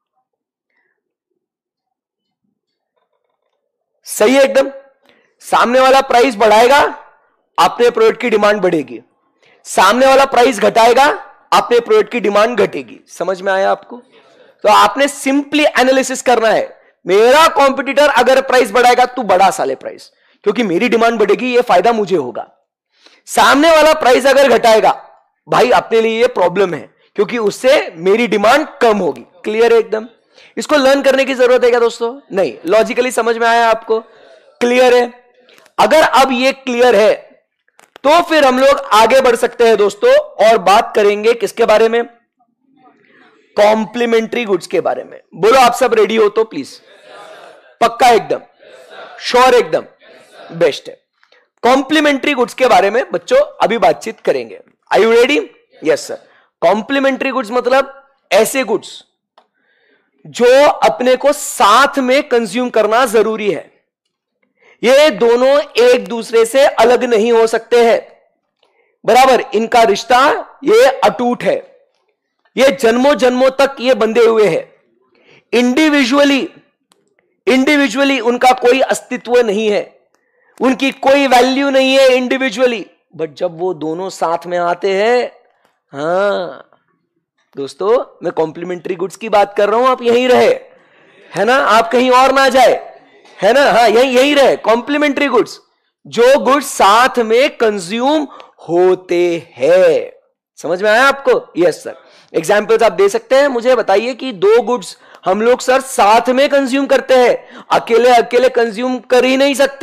सही है एकदम। सामने वाला प्राइस बढ़ाएगा, आपने प्रोडक्ट की डिमांड बढ़ेगी। सामने वाला प्राइस घटाएगा, आपने प्रोडक्ट की डिमांड घटेगी। समझ में आया आपको? तो आपने सिंपली एनालिसिस करना है, मेरा कॉम्पिटिटर अगर प्राइस बढ़ाएगा तू बढ़ा साले प्राइस, क्योंकि मेरी डिमांड बढ़ेगी, ये फायदा मुझे होगा। सामने वाला प्राइस अगर घटाएगा, भाई अपने लिए ये प्रॉब्लम है, क्योंकि उससे मेरी डिमांड कम होगी। क्लियर है एकदम? इसको लर्न करने की जरूरत है क्या दोस्तों? नहीं, लॉजिकली समझ में आया आपको? क्लियर है? अगर अब ये क्लियर है तो फिर हम लोग आगे बढ़ सकते हैं दोस्तों, और बात करेंगे किसके बारे में? कॉम्प्लीमेंट्री गुड्स के बारे में। बोलो आप सब रेडी हो तो प्लीज? पक्का एकदम? श्योर एकदम? बेस्ट है। कॉम्प्लीमेंट्री गुड्स के बारे में बच्चों अभी बातचीत करेंगे। Are you ready? Yes sir. Complementary goods मतलब ऐसे गुड्स जो अपने को साथ में कंज्यूम करना जरूरी है। ये दोनों एक दूसरे से अलग नहीं हो सकते हैं, बराबर, इनका रिश्ता ये अटूट है, ये जन्मों जन्मों तक ये बंधे हुए हैं। इंडिविजुअली इंडिविजुअली उनका कोई अस्तित्व नहीं है, उनकी कोई वैल्यू नहीं है इंडिविजुअली, बट जब वो दोनों साथ में आते हैं, हाँ दोस्तों मैं कॉम्प्लीमेंट्री गुड्स की बात कर रहा हूं, आप यहीं रहे, है ना, आप कहीं और ना जाए, है ना, हाँ यही यही रहे। कॉम्प्लीमेंट्री गुड्स, जो गुड्स साथ में कंज्यूम होते हैं। समझ में आया आपको? Yes sir. एग्जाम्पल्स आप दे सकते हैं मुझे? बताइए कि दो गुड्स हम लोग सर साथ में कंज्यूम करते हैं, अकेले अकेले कंज्यूम कर ही नहीं सकते।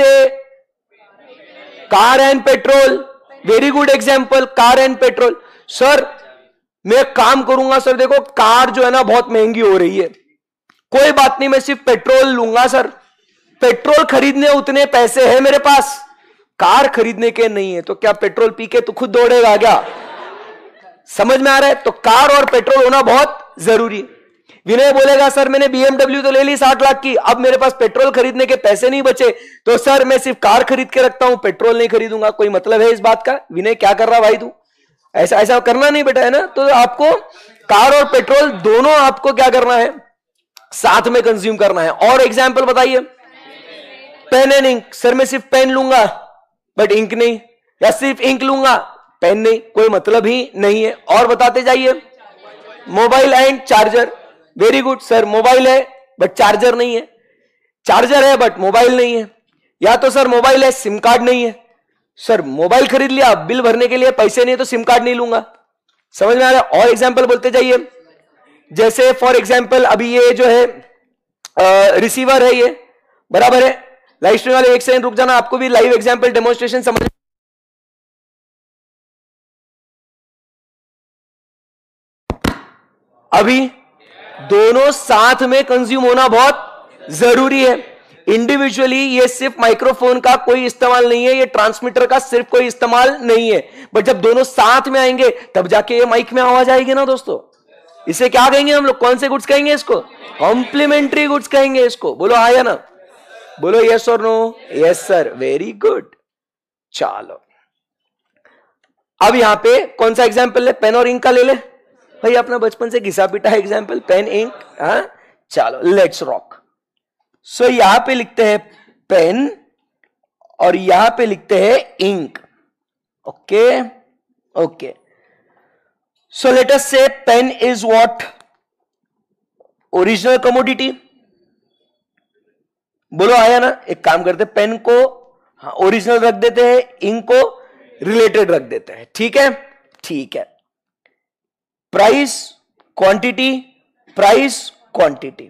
Car and petrol, very good example, car and petrol. Sir मैं काम करूंगा सर, देखो कार जो है ना बहुत महंगी हो रही है, कोई बात नहीं मैं सिर्फ पेट्रोल लूंगा सर, पेट्रोल खरीदने उतने पैसे हैं मेरे पास, कार खरीदने के नहीं है, तो क्या पेट्रोल पी के तू खुद दौड़ेगा क्या? समझ में आ रहा है? तो कार और पेट्रोल होना बहुत जरूरी है। विनय बोलेगा सर मैंने बीएमडब्ल्यू तो ले ली साठ लाख की, अब मेरे पास पेट्रोल खरीदने के पैसे नहीं बचे, तो सर मैं सिर्फ कार खरीद के रखता हूं, पेट्रोल नहीं खरीदूंगा। कोई मतलब है इस बात का? विनय क्या कर रहा भाई तू? ऐसा ऐसा करना नहीं बेटा, है ना। तो आपको कार और पेट्रोल दोनों आपको क्या करना है? साथ में कंज्यूम करना है। और एग्जाम्पल बताइए। पेन एंड इंक, सर मैं सिर्फ पेन लूंगा बट इंक नहीं, या सिर्फ इंक लूंगा पेन नहीं, कोई मतलब ही नहीं है। और बताते जाइए। Mobile and charger, very good sir, mobile है बट चार्जर नहीं है, चार्जर है बट मोबाइल नहीं है। या तो सर मोबाइल है सिम कार्ड नहीं है, सर मोबाइल खरीद लिया बिल भरने के लिए पैसे नहीं है तो सिम कार्ड नहीं लूंगा। समझ में आ रहा है? और एग्जाम्पल बोलते जाइए, जैसे फॉर एग्जाम्पल अभी ये जो है आ, रिसीवर है, ये बराबर है। लाइव स्ट्रीम वाले एक सेकंड रुक जाना, आपको भी लाइव एग्जाम्पल डेमोन्स्ट्रेशन समझ। अभी दोनों साथ में कंज्यूम होना बहुत जरूरी है। इंडिविजुअली ये सिर्फ माइक्रोफोन का कोई इस्तेमाल नहीं है, ये ट्रांसमीटर का सिर्फ कोई इस्तेमाल नहीं है, बट जब दोनों साथ में आएंगे तब जाके ये माइक में आवाज आएगी ना दोस्तों। इसे क्या कहेंगे हम लोग, कौन से गुड्स कहेंगे इसको? कॉम्प्लीमेंट्री गुड्स कहेंगे इसको। बोलो हाँ या ना, बोलो यस और no. Yes sir, very good. चलो अब यहां पे कौन सा एग्जाम्पल ले, पेन और इंक का ले ले भाई, अपना बचपन से घिसा पिटा एग्जाम्पल, पेन इंक। हाँ चलो लेट्स रॉक। सो यहां पे लिखते हैं पेन और यहां पे लिखते हैं ink. Okay okay, so let us say pen is what, original commodity. बोलो आया ना। एक काम करते हैं, पेन को हाँ ओरिजिनल रख देते हैं, इंक को रिलेटेड रख देते हैं। ठीक है ठीक है। Price quantity, price quantity.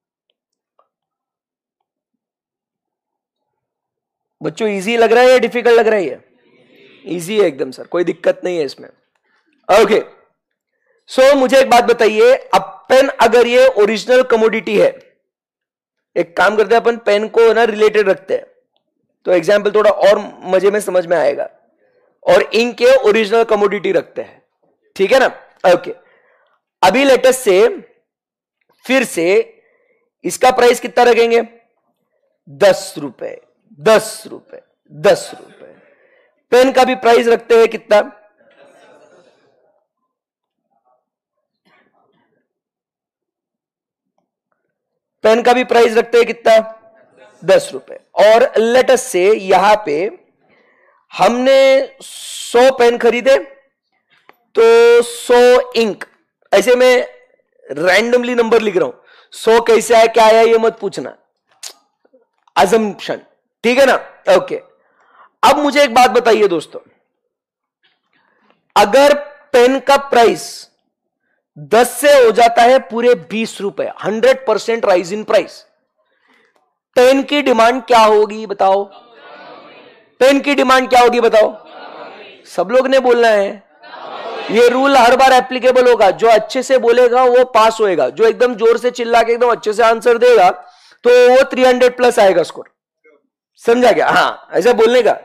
बच्चों इजी लग रहा है या डिफिकल्ट लग रहा है? ये इजी है एकदम सर, कोई दिक्कत नहीं है इसमें। ओके सो मुझे एक बात बताइए, अब पेन अगर ये ओरिजिनल कमोडिटी है, एक काम करते हैं अपन पेन को ना रिलेटेड रखते हैं तो एग्जाम्पल थोड़ा और मजे में समझ में आएगा, और इंक के ओरिजिनल कमोडिटी रखते हैं। ठीक है ना? ओके अभी लेटेस्ट से फिर से इसका प्राइस कितना रखेंगे? दस रुपए, दस रुपए, दस रुपए। पेन का भी प्राइस रखते हैं कितना? पेन का भी प्राइस रखते हैं कितना? दस रुपए। और लेटेस्ट से यहां पे हमने सौ पेन खरीदे तो सौ इंक, ऐसे में रैंडमली नंबर लिख रहा हूं, सौ कैसे आया क्या आया ये मत पूछना, अजम्पशन। ठीक है ना? ओके अब मुझे एक बात बताइए दोस्तों, अगर पेन का प्राइस दस से हो जाता है पूरे बीस रुपए, hundred percent rise in price, pen की डिमांड क्या होगी बताओ? पेन की डिमांड क्या होगी बताओ? सब लोग ने बोलना है। ये रूल हर बार एप्लीकेबल होगा, जो अच्छे से बोलेगा वो पास होएगा, जो एकदम जोर से चिल्ला के एकदम अच्छे से आंसर देगा तो वो तीन सौ प्लस आएगा स्कोर। समझा क्या? हाँ ऐसा बोलने का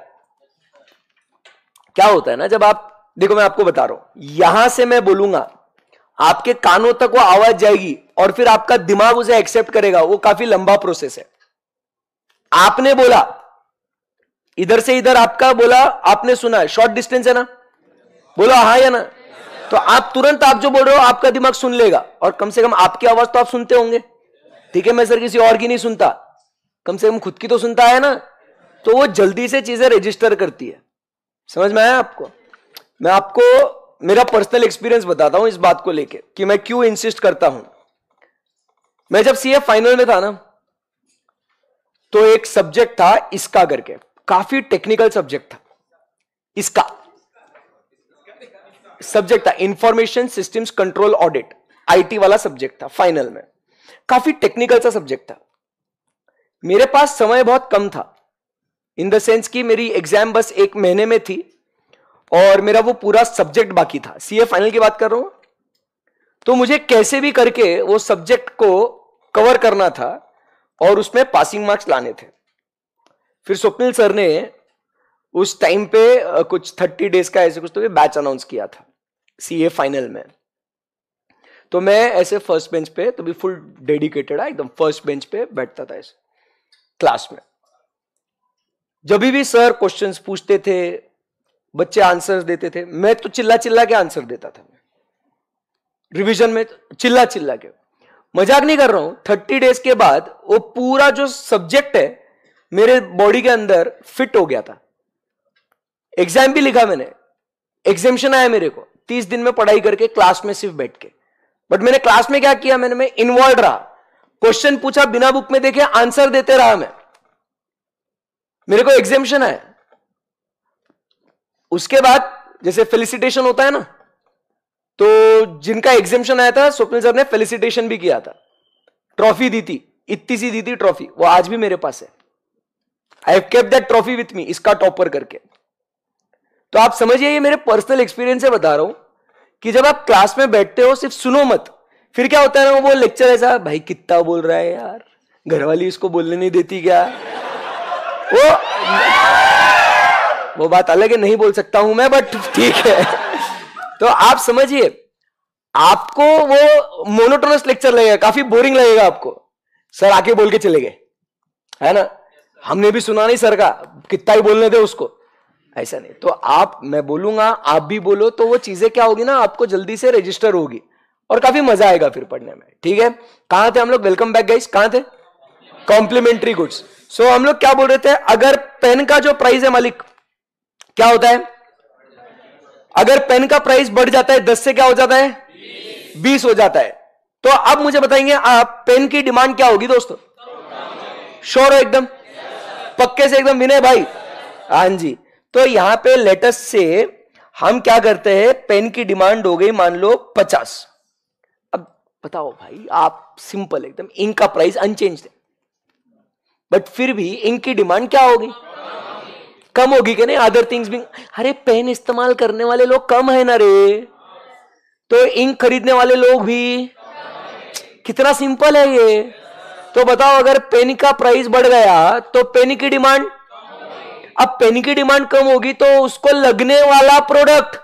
क्या होता है ना, जब आप देखो मैं आपको बता रहा हूं, यहां से मैं बोलूंगा आपके कानों तक वो आवाज जाएगी और फिर आपका दिमाग उसे एक्सेप्ट करेगा, वो काफी लंबा प्रोसेस है। आपने बोला इधर से इधर, आपका बोला आपने सुना, शॉर्ट डिस्टेंस है ना, बोलो हाँ या ना, तो आप तुरंत आप जो बोल रहे हो आपका दिमाग सुन लेगा, और कम से कम आपकी आवाज तो आप सुनते होंगे। ठीक है, मैं सर किसी और की नहीं सुनता, कम से कम खुद की तो सुनता है ना, तो वो जल्दी से चीजें रजिस्टर करती है। समझ में आया आपको? मैं आपको मेरा पर्सनल एक्सपीरियंस बताता हूं इस बात को लेके कि मैं क्यों इंसिस्ट करता हूं। मैं जब सीए फाइनल में था ना, तो एक सब्जेक्ट था इसका करके, काफी टेक्निकल सब्जेक्ट था। इसका सब्जेक्ट था information systems control audit, IT वाला सब्जेक्ट था फाइनल में, काफी टेक्निकल सा सब्जेक्ट था। मेरे पास समय बहुत कम था, इन द सेंस कि मेरी एग्जाम बस एक महीने में थी और मेरा वो पूरा सब्जेक्ट बाकी था। सीए फाइनल की बात कर रहा हूं, तो मुझे कैसे भी करके वो सब्जेक्ट को कवर करना था और उसमें पासिंग मार्क्स लाने थे। फिर स्वप्निल सर ने उस टाइम पे कुछ थर्टी डेज का ऐसे कुछ तो बैच अनाउंस किया था सीए फाइनल में, तो मैं ऐसे फर्स्ट बेंच पे, तो भी फुल डेडिकेटेड है एकदम, फर्स्ट बेंच पे बैठता था ऐसे क्लास में। जब भी सर क्वेश्चंस पूछते थे, बच्चे आंसर्स देते थे, मैं तो चिल्ला चिल्ला के आंसर देता था। रिवीजन में चिल्ला चिल्ला के, मजाक नहीं कर रहा हूं, थर्टी डेज के बाद वो पूरा जो सब्जेक्ट है मेरे बॉडी के अंदर फिट हो गया था। एग्जाम भी लिखा मैंने, एग्जामिशन आया मेरे को, तीस दिन में पढ़ाई करके क्लास में सिर्फ बैठ के। बट मैंने क्लास में क्या किया, मैंने मैं इन्वॉल्व रहा, क्वेश्चन पूछा बिना बुक में देखे आंसर देते रहा मैं। मेरे को एग्जेम्पशन है, उसके बाद जैसे फेलिसिटेशन होता है ना, तो जिनका एग्जेम्पशन आया था स्वप्निल सर ने फेलिसिटेशन भी किया था, ट्रॉफी दी थी, इतनी सी दी थी ट्रॉफी, वो आज भी मेरे पास है। I have kept that trophy with me, इसका टॉपर करके। तो आप समझिए ये मेरे पर्सनल एक्सपीरियंस से बता रहा हूं कि जब आप क्लास में बैठते हो सिर्फ सुनो मत, फिर क्या होता है ना, वो लेक्चर ऐसा, भाई कितना बोल रहा है यार, घरवाली इसको बोलने नहीं देती क्या, वो वो बात अलग है, नहीं बोल सकता हूं मैं, बट ठीक है। तो आप समझिए आपको वो मोनोटोनस लेक्चर लगेगा, काफी बोरिंग लगेगा आपको, सर आके बोल के चले गए, है ना, हमने भी सुना नहीं सर का, कितना ही बोलने दे उसको, ऐसा नहीं। तो आप, मैं बोलूंगा आप भी बोलो, तो वो चीजें क्या होगी ना, आपको जल्दी से रजिस्टर होगी और काफी मजा आएगा फिर पढ़ने में। ठीक है, कहां थे हम लोग, वेलकम बैक गाइस, कहां थे, कॉम्प्लीमेंट्री गुड्स। सो हम लोग क्या बोल रहे थे, अगर पेन का जो प्राइस है मालिक, क्या होता है, अगर पेन का प्राइस बढ़ जाता है दस से क्या हो जाता है, बीस हो जाता है। तो अब मुझे बताएंगे आप, पेन की डिमांड क्या होगी दोस्तों, श्योर हो एकदम, पक्के से एकदम विनय भाई, हाँ जी। तो यहां पे लेटेस्ट से हम क्या करते हैं, पेन की डिमांड हो गई मान लो पचास। अब बताओ भाई आप, सिंपल एकदम, इंक का प्राइस अनचेंज है, बट फिर भी इंक की डिमांड क्या होगी, कम होगी कि नहीं, अदर थिंग्स भी, अरे पेन इस्तेमाल करने वाले लोग कम है ना रे, तो इंक खरीदने वाले लोग भी, कितना सिंपल है ये। तो बताओ अगर पेन का प्राइस बढ़ गया तो पेन की डिमांड, अब पेन की डिमांड कम होगी तो उसको लगने वाला प्रोडक्ट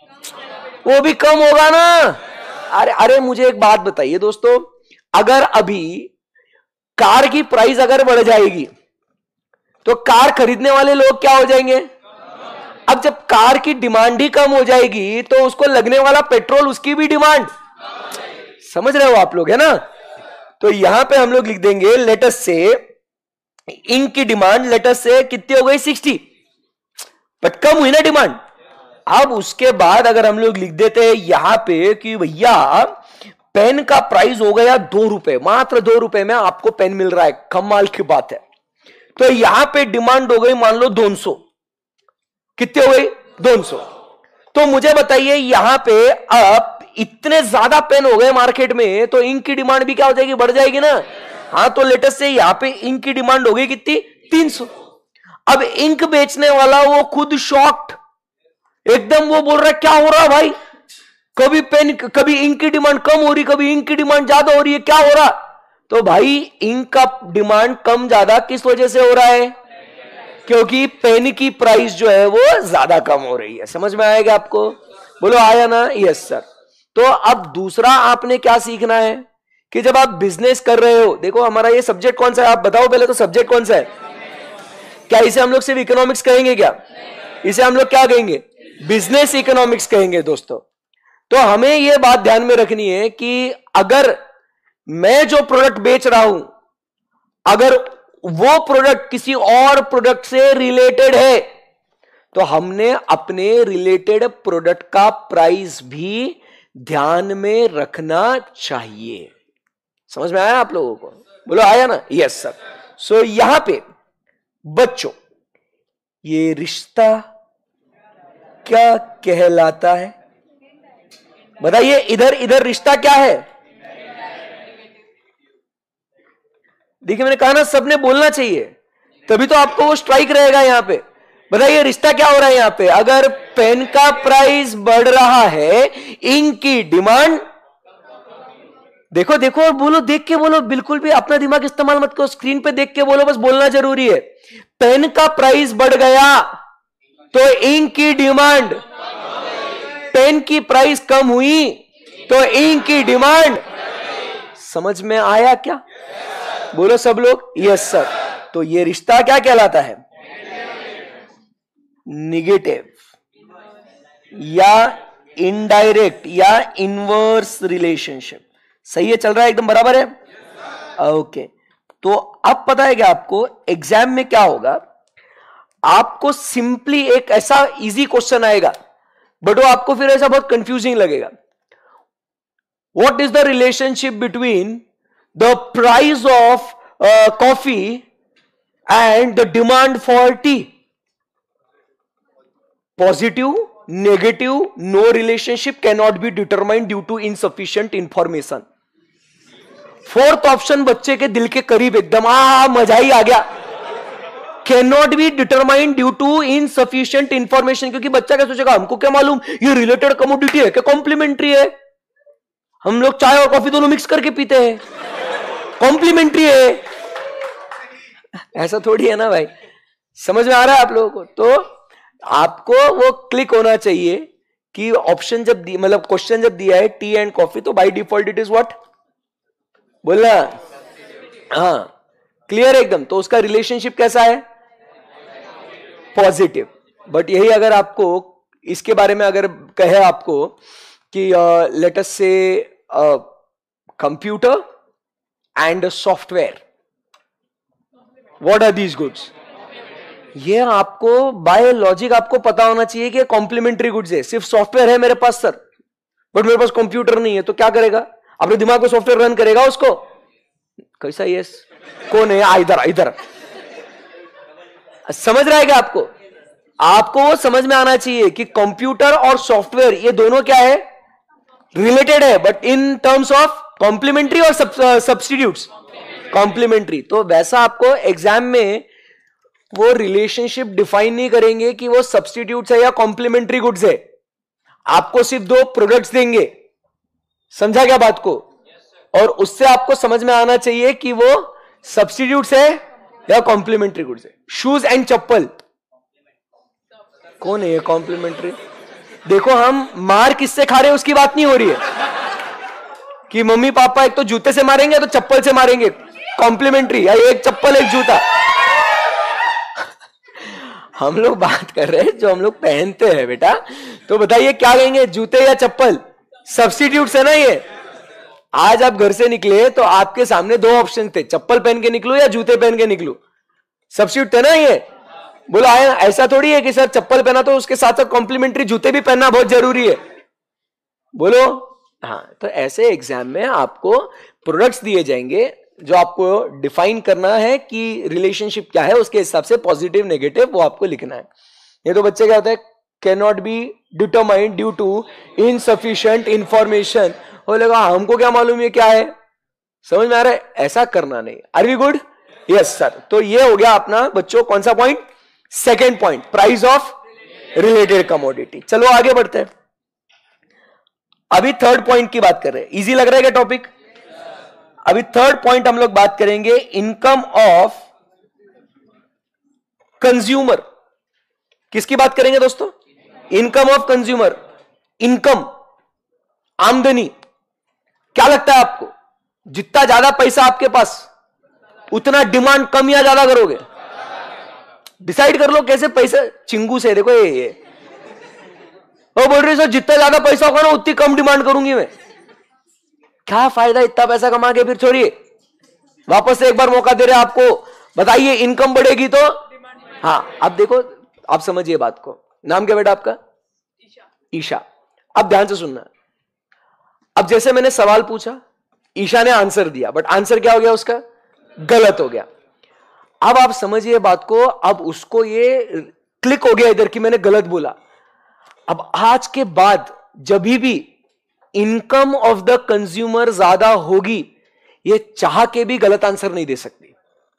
वो भी कम होगा ना। अरे अरे मुझे एक बात बताइए दोस्तों, अगर अभी कार की प्राइस अगर बढ़ जाएगी तो कार खरीदने वाले लोग क्या हो जाएंगे, अब जब कार की डिमांड ही कम हो जाएगी तो उसको लगने वाला पेट्रोल, उसकी भी डिमांड, समझ रहे हो आप लोग, है ना। तो यहां पे हम लोग लिख देंगे लेटेस्ट से इंक की डिमांड लेटेस्ट से कितनी हो गई, सिक्सटी, बट कम हुई ना डिमांड। अब उसके बाद अगर हम लोग लिख देते हैं यहां पे कि भैया पेन का प्राइस हो गया दो रुपए, मात्र दो रुपए में आपको पेन मिल रहा है, कमाल की बात है। तो यहां पे डिमांड हो गई मान लो दो सौ, कितनी हो गई, दो सौ। तो मुझे बताइए यहां पे अब इतने ज्यादा पेन हो गए मार्केट में, तो इंक की डिमांड भी क्या हो जाएगी, बढ़ जाएगी ना। हाँ, तो लेटेस्ट से यहां पे इंक की डिमांड हो गई कितनी, तीन सौ। अब इंक बेचने वाला वो खुद शॉक्ड, एकदम वो बोल रहा है क्या हो रहा है भाई, कभी पेन, कभी इंक की डिमांड कम हो रही, कभी इंक की डिमांड ज्यादा हो रही है, क्या हो रहा। तो भाई इंक का डिमांड कम ज्यादा किस वजह से हो रहा है, क्योंकि पेन की प्राइस जो है वो ज्यादा कम हो रही है। समझ में आएगा आपको, बोलो आया ना, यस सर। तो अब दूसरा आपने क्या सीखना है कि जब आप बिजनेस कर रहे हो, देखो हमारा ये सब्जेक्ट कौन सा है, आप बताओ पहले तो सब्जेक्ट कौन सा है। क्या इसे हम लोग सिर्फ इकोनॉमिक्स कहेंगे, क्या इसे हम लोग क्या कहेंगे, बिजनेस इकोनॉमिक्स कहेंगे दोस्तों। तो हमें यह बात ध्यान में रखनी है कि अगर मैं जो प्रोडक्ट बेच रहा हूं, अगर वो प्रोडक्ट किसी और प्रोडक्ट से रिलेटेड है, तो हमने अपने रिलेटेड प्रोडक्ट का प्राइस भी ध्यान में रखना चाहिए। समझ में आया आप लोगों को, बोलो आया ना, यस सर। सो यहां पे बच्चों ये रिश्ता क्या कहलाता है, बताइए, इधर इधर रिश्ता क्या है। देखिए मैंने कहा ना सबने बोलना चाहिए, तभी तो आपको वो स्ट्राइक रहेगा यहां पे। बताइए रिश्ता क्या हो रहा है यहां पे, अगर पेन का प्राइस बढ़ रहा है, इंक की डिमांड, देखो देखो और बोलो, देख के बोलो, बिल्कुल भी अपना दिमाग इस्तेमाल मत करो, स्क्रीन पे देख के बोलो, बस बोलना जरूरी है। पेन का प्राइस बढ़ गया तो इंक की डिमांड, पेन की प्राइस कम हुई तो इंक की डिमांड। समझ में आया क्या, बोलो सब लोग, यस सर। तो ये रिश्ता क्या कहलाता है, निगेटिव या इनडायरेक्ट या इनवर्स रिलेशनशिप। सही है, चल रहा है एकदम बराबर है, ओके। तो अब पता है क्या आपको, एग्जाम में क्या होगा, आपको सिंपली एक ऐसा इजी क्वेश्चन आएगा, बट वो आपको फिर ऐसा बहुत कंफ्यूजिंग लगेगा। What is the relationship between the price of coffee and the demand for tea. Positive, negative, no relationship cannot be determined due to insufficient information. Fourth option बच्चे के दिल के करीब एकदम, आ मजा ही आ गया. Cannot be determined due to insufficient information. क्योंकि बच्चा क्या सोचेगा, हमको क्या मालूम ये रिलेटेड कमोडिटी है क्या कॉम्प्लीमेंट्री है. हम लोग चाय और कॉफी दोनों मिक्स करके पीते हैं, कॉम्प्लीमेंट्री है. ऐसा थोड़ी है ना भाई. समझ में आ रहा है आप लोगों को. तो आपको वो क्लिक होना चाहिए कि ऑप्शन जब दी, मतलब क्वेश्चन जब दिया है टी एंड कॉफी, तो by default it is what बोलना. हाँ, क्लियर एकदम. तो उसका रिलेशनशिप कैसा है, पॉजिटिव. बट यही अगर आपको इसके बारे में अगर कहे आपको कि let us say computer and software, what are these goods, ये आपको बाय लॉजिक आपको पता होना चाहिए कि कॉम्प्लीमेंट्री गुड्स है. सिर्फ सॉफ्टवेयर है मेरे पास सर, बट मेरे पास कंप्यूटर नहीं है, तो क्या करेगा, अपने दिमाग को सॉफ्टवेयर रन करेगा उसको कैसा. यस, कौन है इधर इधर, समझ रहा है क्या आपको. आपको वो समझ में आना चाहिए कि कंप्यूटर और सॉफ्टवेयर ये दोनों क्या है, रिलेटेड है, but in terms of complementary और सब्स्टिट्यूट्स, कॉम्प्लीमेंट्री. तो वैसा आपको एग्जाम में वो रिलेशनशिप डिफाइन नहीं करेंगे कि वो सब्स्टिट्यूट्स है या कॉम्प्लीमेंट्री गुड्स है. आपको सिर्फ दो प्रोडक्ट्स देंगे, समझा क्या बात को, और उससे आपको समझ में आना चाहिए कि वो सब्स्टिट्यूट्स है या कॉम्प्लीमेंट्री गुड्स है. शूज एंड चप्पल कौन है, कॉम्प्लीमेंट्री. देखो हम मार किससे खा रहे हैं उसकी बात नहीं हो रही है कि मम्मी पापा एक तो जूते से मारेंगे तो चप्पल से मारेंगे, कॉम्प्लीमेंट्री, या एक चप्पल एक जूता. हम लोग बात कर रहे हैं जो हम लोग पहनते हैं बेटा. तो बताइए क्या कहेंगे, जूते या चप्पल, सब्स्टिट्यूट्स है ना ये. आज आप घर से निकले तो आपके सामने दो ऑप्शन थे, चप्पल पहन के निकलो या जूते पहन के निकलो. सब्स्टिट्यूट है ना ये. बोलो आए, ऐसा थोड़ी है कि सर चप्पल पहना तो उसके साथ साथ कॉम्प्लीमेंट्री जूते भी पहनना बहुत जरूरी है. बोलो हाँ. तो ऐसे एग्जाम में आपको प्रोडक्ट्स दिए जाएंगे जो आपको डिफाइन करना है कि रिलेशनशिप क्या है, उसके हिसाब से पॉजिटिव नेगेटिव वो आपको लिखना है. ये तो बच्चे क्या होता है, can not be determined due to insufficient information. बोलेगा हमको क्या मालूम ये क्या है. समझ में आ रहा है, ऐसा करना नहीं. Are we good. Yes sir. तो ये हो गया अपना बच्चों कौन सा point, second point, price of related commodity. चलो आगे बढ़ते हैं. अभी थर्ड पॉइंट की बात कर रहे हैं. इजी लग रहा है क्या टॉपिक. अभी थर्ड पॉइंट हम लोग बात करेंगे, इनकम ऑफ कंज्यूमर. किसकी बात करेंगे दोस्तों, इनकम ऑफ कंज्यूमर. इनकम, आमदनी. क्या लगता है आपको, जितना ज्यादा पैसा आपके पास उतना डिमांड कम या ज्यादा करोगे. डिसाइड कर लो कैसे पैसे. चिंगू से देखो ये, ये वो बोल रही सर जितना ज्यादा पैसा होगा ना उतनी कम डिमांड करूंगी मैं. क्या फायदा इतना पैसा कमा के, फिर छोड़िए, वापस से एक बार मौका दे रहे हैं आपको. बताइए इनकम बढ़ेगी तो. हाँ अब देखो, आप समझिए बात को. नाम क्या बेटा आपका, ईशा. अब ध्यान से सुनना. अब जैसे मैंने सवाल पूछा, ईशा ने आंसर दिया, बट आंसर क्या हो गया उसका, गलत हो गया. अब आप समझिए बात को. अब उसको ये क्लिक हो गया इधर कि मैंने गलत बोला. अब आज के बाद जब भी इनकम ऑफ द कंज्यूमर ज्यादा होगी, ये चाह के भी गलत आंसर नहीं दे सकती.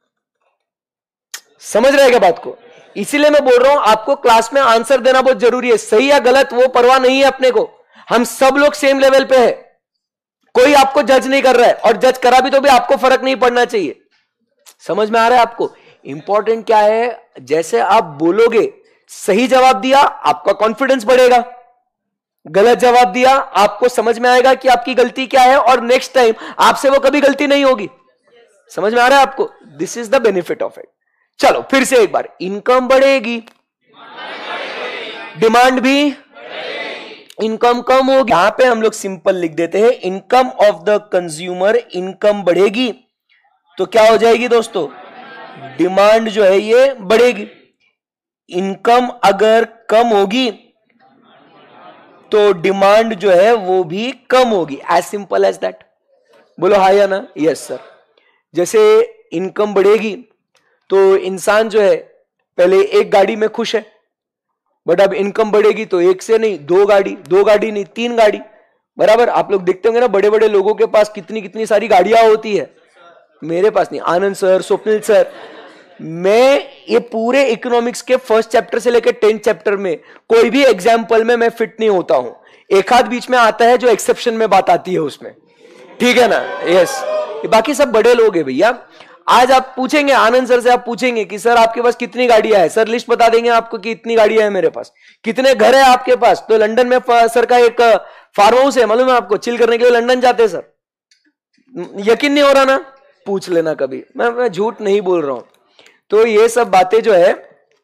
समझ रहे क्या बात को. इसीलिए मैं बोल रहा हूं आपको क्लास में आंसर देना बहुत जरूरी है. सही या गलत वो परवाह नहीं है अपने को. हम सब लोग सेम लेवल पे है, कोई आपको जज नहीं कर रहा है, और जज करा भी तो भी आपको फर्क नहीं पड़ना चाहिए. समझ में आ रहा है आपको. इंपॉर्टेंट क्या है, जैसे आप बोलोगे, सही जवाब दिया आपका कॉन्फिडेंस बढ़ेगा, गलत जवाब दिया आपको समझ में आएगा कि आपकी गलती क्या है, और नेक्स्ट टाइम आपसे वो कभी गलती नहीं होगी. समझ में आ रहा है आपको. This is the benefit of it. चलो फिर से एक बार. इनकम बढ़ेगी, डिमांड भी, इनकम कम होगी. यहां पे हम लोग सिंपल लिख देते हैं, income of the consumer. Income बढ़ेगी तो क्या हो जाएगी दोस्तों, डिमांड जो है ये बढ़ेगी. इनकम अगर कम होगी तो डिमांड जो है वो भी कम होगी. As simple as that. बोलो हाँ या ना. Yes sir. जैसे इनकम बढ़ेगी तो इंसान जो है पहले एक गाड़ी में खुश है, बट अब इनकम बढ़ेगी तो एक से नहीं दो गाड़ी, दो गाड़ी नहीं तीन गाड़ी, बराबर। आप लोग देखते होंगे ना बड़े बड़े लोगों के पास कितनी कितनी सारी गाड़ियां होती है। मेरे पास नहीं, आनंद सर, स्वप्निल सर, मैं ये पूरे इकोनॉमिक्स के फर्स्ट चैप्टर से लेकर टेंथ चैप्टर में कोई भी एग्जाम्पल में मैं फिट नहीं होता हूं। एक आध बीच में आता है जो एक्सेप्शन में बात आती है उसमें, ठीक है ना, यस। बाकी सब बड़े लोग हैं भैया। आज आप पूछेंगे आनंद सर से, आप पूछेंगे कि सर आपके पास कितनी गाड़ियां है, सर लिस्ट बता देंगे आपको कि इतनी गाड़ियां हैं मेरे पास। कितने घर है आपके पास, तो लंदन में सर का एक फार्म हाउस है, मालूम है आपको, चिल करने के लिए लंदन जाते हैं सर। यकीन नहीं हो रहा ना, पूछ लेना कभी, मैं, मैं झूठ नहीं बोल रहा हूं। तो ये सब बातें जो है,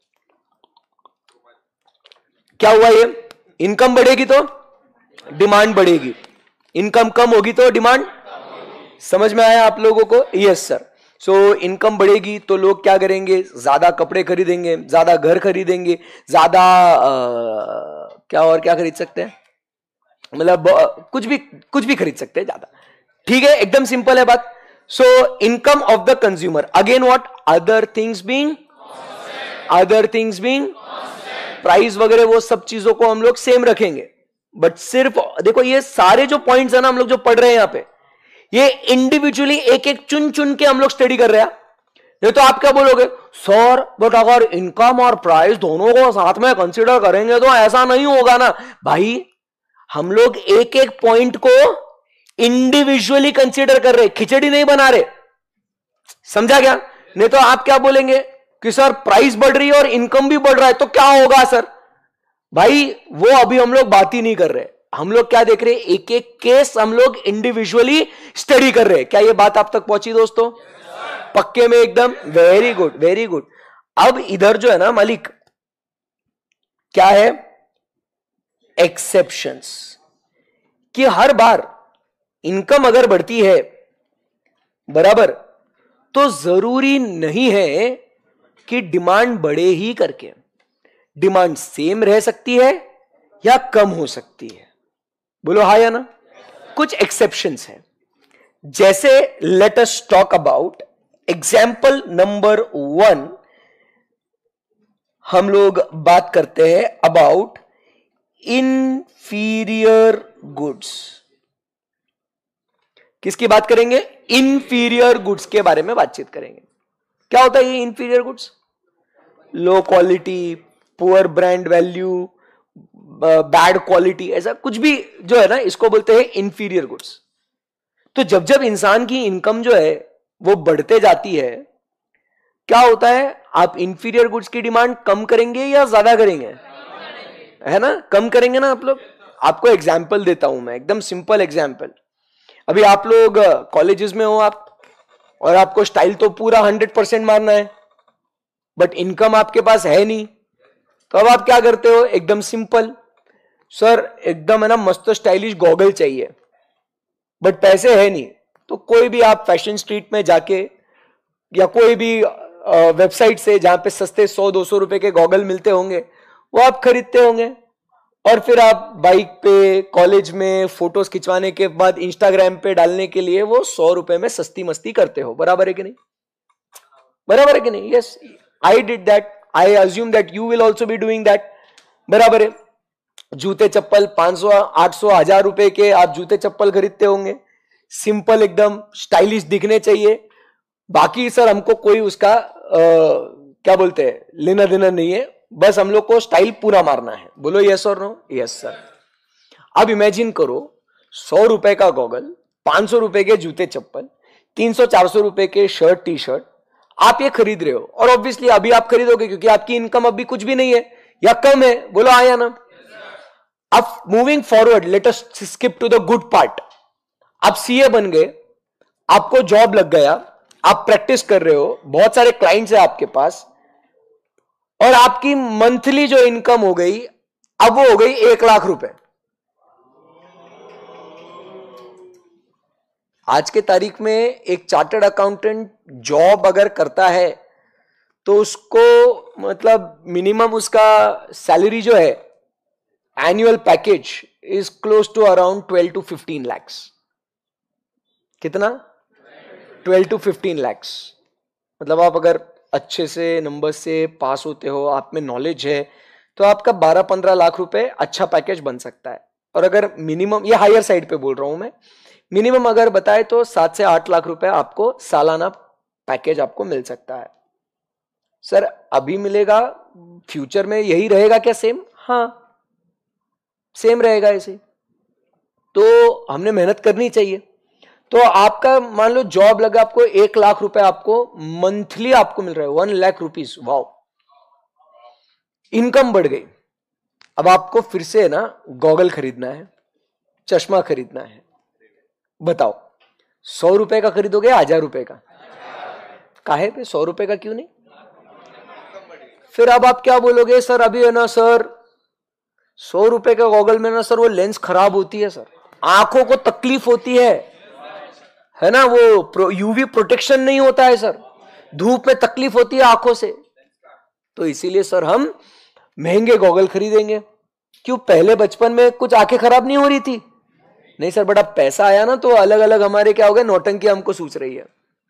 क्या हुआ, ये इनकम बढ़ेगी तो डिमांड बढ़ेगी, इनकम कम होगी तो डिमांड, समझ में आया आप लोगों को? Yes sir. सो इनकम बढ़ेगी तो लोग क्या करेंगे, ज्यादा कपड़े खरीदेंगे, ज्यादा घर खरीदेंगे, ज्यादा क्या और क्या खरीद सकते हैं, मतलब कुछ भी कुछ भी खरीद सकते हैं ज्यादा, ठीक है, एकदम सिंपल है बात। So income of the consumer, again what, other things being other things being price वगैरह वो सब चीजों को हम लोग सेम रखेंगे। बट सिर्फ देखो ये सारे जो पॉइंट्स है ना हम लोग जो पढ़ रहे हैं यहां पे, ये इंडिविजुअली एक एक चुन चुन के हम लोग स्टडी कर रहे हैं। नहीं तो आप क्या बोलोगे, सर बट अगर इनकम और प्राइस दोनों को साथ में कंसीडर करेंगे तो ऐसा नहीं होगा ना। भाई हम लोग एक एक पॉइंट को इंडिविजुअली कंसीडर कर रहे, खिचड़ी नहीं बना रहे, समझा क्या? नहीं तो आप क्या बोलेंगे कि सर प्राइस बढ़ रही है और इनकम भी बढ़ रहा है तो क्या होगा सर? भाई वो अभी हम लोग बात ही नहीं कर रहे, हम लोग क्या देख रहे हैं, एक एक केस हम लोग इंडिविजुअली स्टडी कर रहे हैं। क्या ये बात आप तक पहुंची दोस्तों? पक्के में एकदम, वेरी गुड वेरी गुड। अब इधर जो है ना मालिक, क्या है, एक्सेप्शंस, कि हर बार इनकम अगर बढ़ती है बराबर, तो जरूरी नहीं है कि डिमांड बढ़े ही करके, डिमांड सेम रह सकती है या कम हो सकती है। बोलो हाँ या ना? कुछ एक्सेप्शंस हैं, जैसे let us talk about example number one. हम लोग बात करते हैं अबाउट इंफीरियर गुड्स। किसकी बात करेंगे? इंफीरियर गुड्स के बारे में बातचीत करेंगे। क्या होता है ये inferior goods? Low quality, poor brand value, bad quality, ऐसा कुछ भी जो है ना, इसको बोलते हैं इंफीरियर गुड्स। तो जब जब इंसान की इनकम जो है वो बढ़ते जाती है, क्या होता है, आप इंफीरियर गुड्स की डिमांड कम करेंगे या ज्यादा करेंगे? है ना, कम करेंगे ना आप लोग। आपको एग्जाम्पल देता हूं मैं, एकदम सिंपल एग्जाम्पल। अभी आप लोग कॉलेजेस में हो आप, और आपको स्टाइल तो पूरा हंड्रेड परसेंट मारना है, बट इनकम आपके पास है नहीं, तो अब आप क्या करते हो, एकदम सिंपल, सर एकदम है ना मस्त स्टाइलिश गॉगल चाहिए, बट पैसे है नहीं, तो कोई भी आप फैशन स्ट्रीट में जाके या कोई भी वेबसाइट से जहां पे सस्ते सौ दो सौ रुपए के गॉगल मिलते होंगे वो आप खरीदते होंगे, और फिर आप बाइक पे कॉलेज में फोटोज खिंचवाने के बाद इंस्टाग्राम पे डालने के लिए वो सौ रुपए में सस्ती मस्ती करते हो। बराबर है कि नहीं? बराबर है कि नहीं? Yes, I did that, I assume that you will also be doing that. बराबर है। जूते चप्पल पांच सौ आठ सौ हजार रुपए के आप जूते चप्पल खरीदते होंगे, सिंपल एकदम स्टाइलिश दिखने चाहिए। बाकी सर हमको कोई उसका आ, क्या बोलते हैं लेना देना नहीं है, बस हम लोग को स्टाइल पूरा मारना है। बोलो यस और नो? Yes sir. अब इमेजिन करो, सौ रुपए का गॉगल, पांच सौ रुपए के जूते चप्पल, तीन सौ चार सौ रुपए के शर्ट टी शर्ट आप ये खरीद रहे हो, और ऑब्वियसली अभी आप खरीदोगे क्योंकि आपकी इनकम अभी कुछ भी नहीं है या कम है। बोलो आया ना? अब moving forward, let us skip to the good part. आप सीए बन गए, आपको जॉब लग गया, आप प्रैक्टिस कर रहे हो, बहुत सारे क्लाइंट्स है आपके पास, और आपकी मंथली जो इनकम हो गई अब वो हो गई एक लाख रुपए। आज के तारीख में एक चार्टर्ड अकाउंटेंट जॉब अगर करता है तो उसको मतलब मिनिमम उसका सैलरी जो है annual package is close to around twelve to fifteen lakhs. कितना? Twelve to fifteen lakhs. मतलब आप अगर अच्छे से नंबर से पास होते हो, आप में नॉलेज है, तो आपका बारह पंद्रह लाख रुपए अच्छा पैकेज बन सकता है। और अगर मिनिमम, ये हायर साइड पे बोल रहा हूं मैं, मिनिमम अगर बताए तो सात से आठ लाख रुपए आपको सालाना पैकेज आपको मिल सकता है। सर अभी मिलेगा, फ्यूचर में यही रहेगा क्या सेम? हाँ सेम रहेगा ऐसे। तो हमने मेहनत करनी चाहिए। तो आपका मान लो जॉब लगा, आपको एक लाख रुपए आपको मंथली आपको मिल रहा है, one lakh rupees. Wow, income बढ़ गई। अब आपको फिर से ना गॉगल खरीदना है, चश्मा खरीदना है, बताओ सौ रुपए का खरीदोगे हजार रुपए का? काहे पे? सौ रुपए का क्यों नहीं? फिर अब आप क्या बोलोगे, सर अभी है ना सर सौ रुपए का गॉगल में ना सर वो लेंस खराब होती है, सर आंखों को तकलीफ होती है है ना, वो यूवी प्रोटेक्शन नहीं होता है सर, धूप में तकलीफ होती है आंखों से, तो इसीलिए सर हम महंगे गॉगल खरीदेंगे। क्यों? पहले बचपन में कुछ आंखें खराब नहीं हो रही थी? नहीं सर, बड़ा पैसा आया ना तो अलग अलग हमारे क्या हो गए, नौटंकी हमको सूझ रही है।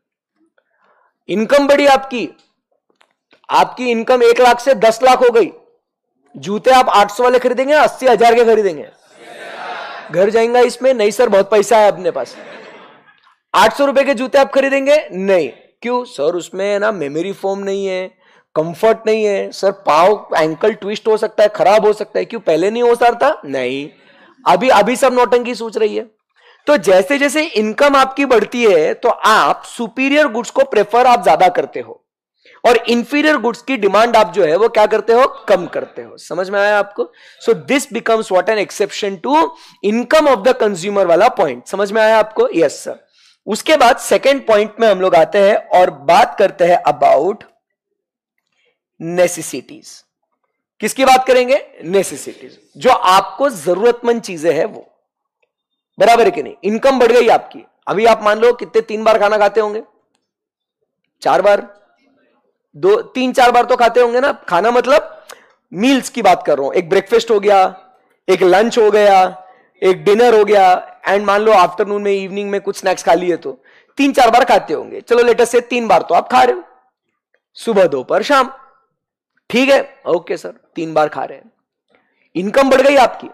इनकम बढ़ी आपकी, आपकी इनकम एक लाख से दस लाख हो गई। जूते आप आठ सौ वाले खरीदेंगे, अस्सी हजार के खरीदेंगे? घर जाएंगा इसमें? नहीं सर बहुत पैसा है अपने पास। आठ सौ रुपए के जूते आप खरीदेंगे? नहीं। क्यों? सर उसमें ना मेमोरी फोम नहीं है, कंफर्ट नहीं है सर, पाँव एंकल ट्विस्ट हो सकता है, खराब हो सकता है। क्यों? पहले नहीं हो सकता? नहीं, अभी अभी सब नौटंकी सोच रही है। तो जैसे जैसे इनकम आपकी बढ़ती है तो आप सुपीरियर गुड्स को प्रेफर आप ज्यादा करते हो, और इंफीरियर गुड्स की डिमांड आप जो है वो क्या करते हो, कम करते हो। समझ में आया आपको? So this becomes what an exception to income of the consumer वाला पॉइंट। समझ में आया आपको? Yes sir. उसके बाद सेकेंड पॉइंट में हम लोग आते हैं और बात करते हैं अबाउट नेसेसिटीज। किसकी बात करेंगे? नेसेसिटीज, जो आपको जरूरतमंद चीजें हैं वो। बराबर है कि नहीं? इनकम बढ़ गई आपकी, अभी आप मान लो कितने, तीन बार खाना खाते होंगे? चार बार, दो तीन चार बार तो खाते होंगे ना। खाना मतलब मील्स की बात कर रहा हूं, एक ब्रेकफास्ट हो गया, एक लंच हो गया, एक डिनर हो गया, एंड मान लो आफ्टरनून में, इवनिंग में कुछ स्नैक्स खा लिए, तो तीन चार बार खाते होंगे। चलो लेटेस्ट से तीन बार तो आप खा रहे हो, सुबह दोपहर शाम, ठीक है, ओके सर, तीन बार खा रहे हैं। इनकम बढ़ गई आपकी,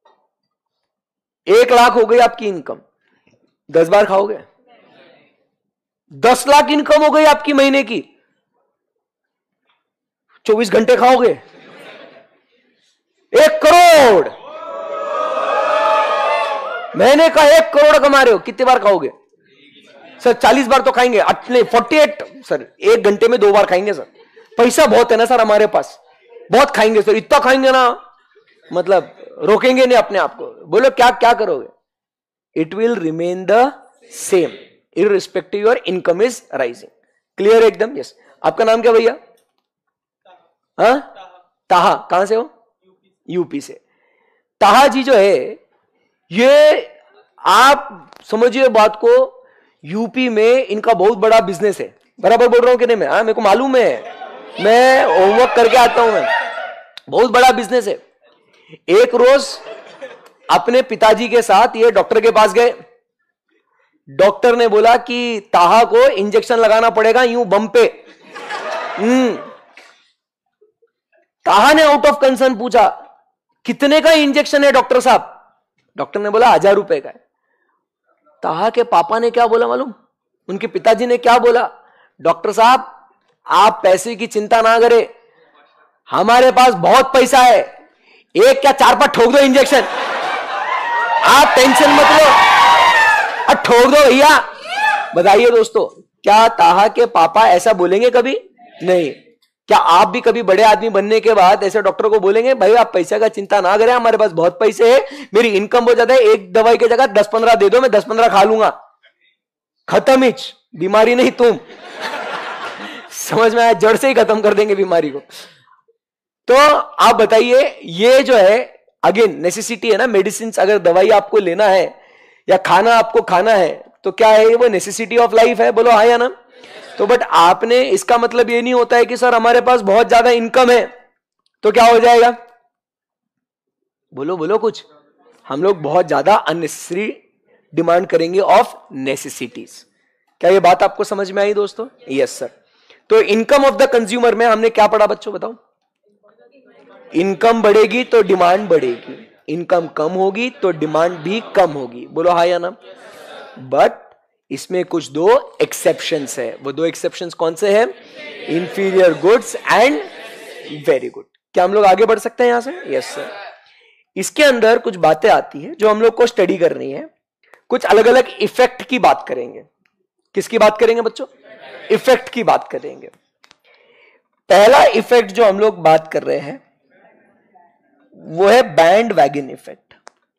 एक लाख हो गई आपकी इनकम, दस बार खाओगे? दस लाख इनकम हो गई आपकी महीने की, चौबीस घंटे खाओगे? एक करोड़ महीने का, एक करोड़ कमा रहे हो, कितने बार खाओगे? सर चालीस बार तो खाएंगे, नहीं फोर्टी एट सर, एक घंटे में दो बार खाएंगे सर। पैसा बहुत है ना सर हमारे पास, बहुत खाएंगे सर, इतना खाएंगे ना मतलब रोकेंगे नहीं अपने आप को। बोलो क्या क्या करोगे? It will remain the same irrespective your income is rising. Clear एकदम? यस। आपका नाम क्या भैया? हाँ, ताहा। कहां से हो? यूपी से। ताहा जी जो है, ये आप समझिए बात को, यूपी में इनका बहुत बड़ा बिजनेस है। बराबर बोल रहा हूं कि नहीं मैं? हाँ, मेरे को मालूम है, मैं होमवर्क करके आता हूं। मैं बहुत बड़ा बिजनेस है। एक रोज अपने पिताजी के साथ ये डॉक्टर के पास गए। डॉक्टर ने बोला कि ताहा को इंजेक्शन लगाना पड़ेगा यूं बम पे। हम्म ताहा ने आउट ऑफ कंसर्न पूछा, कितने का इंजेक्शन है डॉक्टर साहब? डॉक्टर ने बोला हजार रुपए का है। ताहा के पापा ने क्या बोला मालूम? उनके पिताजी ने क्या बोला? डॉक्टर साहब आप पैसे की चिंता ना करें, हमारे पास बहुत पैसा है, एक क्या चार पांच ठोक दो इंजेक्शन, आप टेंशन मत लो, अब ठोक दो भैया। बताइए दोस्तों, क्या ताहा के पापा ऐसा बोलेंगे कभी? नहीं। क्या आप भी कभी बड़े आदमी बनने के बाद ऐसे डॉक्टर को बोलेंगे, भाई आप पैसे का चिंता ना करें, हमारे पास बहुत पैसे है, मेरी इनकम बहुत ज्यादा है, एक दवाई की जगह दस पंद्रह दे दो, मैं दस पंद्रह खा लूंगा, खत्म ही, बीमारी नहीं तुम। समझ में आया? जड़ से ही खत्म कर देंगे बीमारी को। तो आप बताइए, ये जो है अगेन नेसेसिटी है ना, मेडिसिन, अगर दवाई आपको लेना है या खाना आपको खाना है तो क्या है, वो नेसेसिटी ऑफ लाइफ है। बोलो हाँ या ना? तो बट आपने, इसका मतलब ये नहीं होता है कि सर हमारे पास बहुत ज्यादा इनकम है तो क्या हो जाएगा? बोलो बोलो कुछ। हम लोग बहुत ज्यादा अननेसेसरी डिमांड करेंगे ऑफ नेसेसिटीज। क्या ये बात आपको समझ में आई दोस्तों? Yes sir. तो इनकम ऑफ द कंज्यूमर में हमने क्या पढ़ा बच्चों, बताओ? इनकम बढ़ेगी तो डिमांड बढ़ेगी, इनकम कम होगी तो डिमांड भी कम होगी। बोलो हाँ या ना? बट इसमें कुछ दो एक्सेप्शंस है। वो दो एक्सेप्शंस कौन से हैं? Inferior goods and very good. क्या हम लोग आगे बढ़ सकते हैं यहां से? Yes sir. इसके अंदर कुछ बातें आती है जो हम लोग को स्टडी करनी है। कुछ अलग अलग इफेक्ट की बात करेंगे। किसकी बात करेंगे बच्चों? इफेक्ट की बात करेंगे। पहला इफेक्ट जो हम लोग बात कर रहे हैं वो है बैंड वैगन इफेक्ट।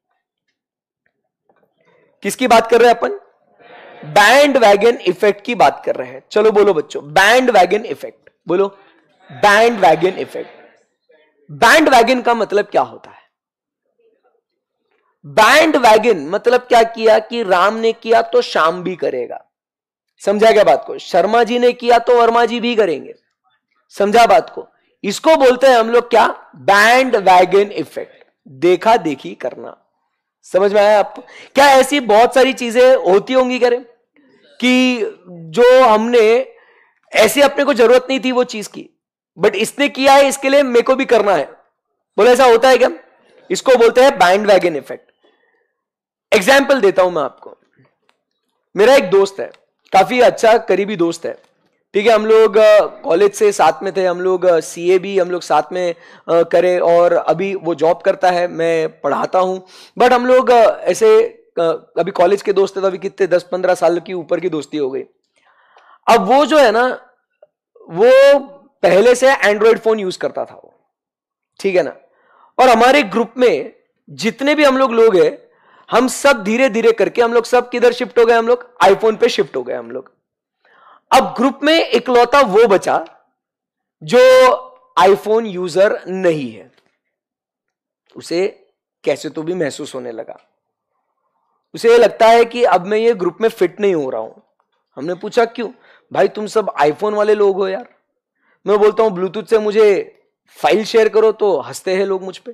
किसकी बात कर रहे हैं अपन? बैंड वैगन इफेक्ट की बात कर रहे हैं। चलो बोलो बच्चों, बैंड वैगन इफेक्ट बोलो। Bandwagon effect. Bandwagon का मतलब क्या होता है? बैंड वैगन मतलब क्या किया कि राम ने किया तो श्याम भी करेगा। समझा क्या बात को? शर्मा जी ने किया तो वर्मा जी भी करेंगे। समझा बात को? इसको बोलते हैं हम लोग क्या? Bandwagon effect. देखा देखी करना। समझ में आया आपको? क्या ऐसी बहुत सारी चीजें होती होंगी करें कि जो हमने ऐसी अपने को जरूरत नहीं थी वो चीज की, बट इसने किया है इसके लिए मेरे को भी करना है। बोले ऐसा होता है क्या? इसको बोलते हैं बैंड वैगन इफेक्ट। एग्जाम्पल देता हूं मैं आपको। मेरा एक दोस्त है, काफी अच्छा करीबी दोस्त है, ठीक है। हम लोग कॉलेज से साथ में थे, हम लोग सीए भी हम लोग साथ में आ, करे, और अभी वो जॉब करता है, मैं पढ़ाता हूं। बट हम लोग आ, ऐसे आ, अभी कॉलेज के दोस्त थे तो अभी कितने दस पंद्रह साल की ऊपर की दोस्ती हो गई। अब वो जो है ना, वो पहले से एंड्रॉयड फोन यूज करता था वो, ठीक है ना। और हमारे ग्रुप में जितने भी हम लोग लोग हैं, हम सब धीरे धीरे करके हम लोग सब किधर शिफ्ट हो गए? हम लोग आईफोन पे शिफ्ट हो गए हम लोग। अब ग्रुप में इकलौता वो बचा जो आईफोन यूजर नहीं है। उसे कैसे तो भी महसूस होने लगा। उसे लगता है कि अब मैं ये ग्रुप में फिट नहीं हो रहा हूं। हमने पूछा क्यों? भाई तुम सब आईफोन वाले लोग हो यार। मैं बोलता हूं ब्लूटूथ से मुझे फाइल शेयर करो तो हंसते हैं लोग मुझ पे।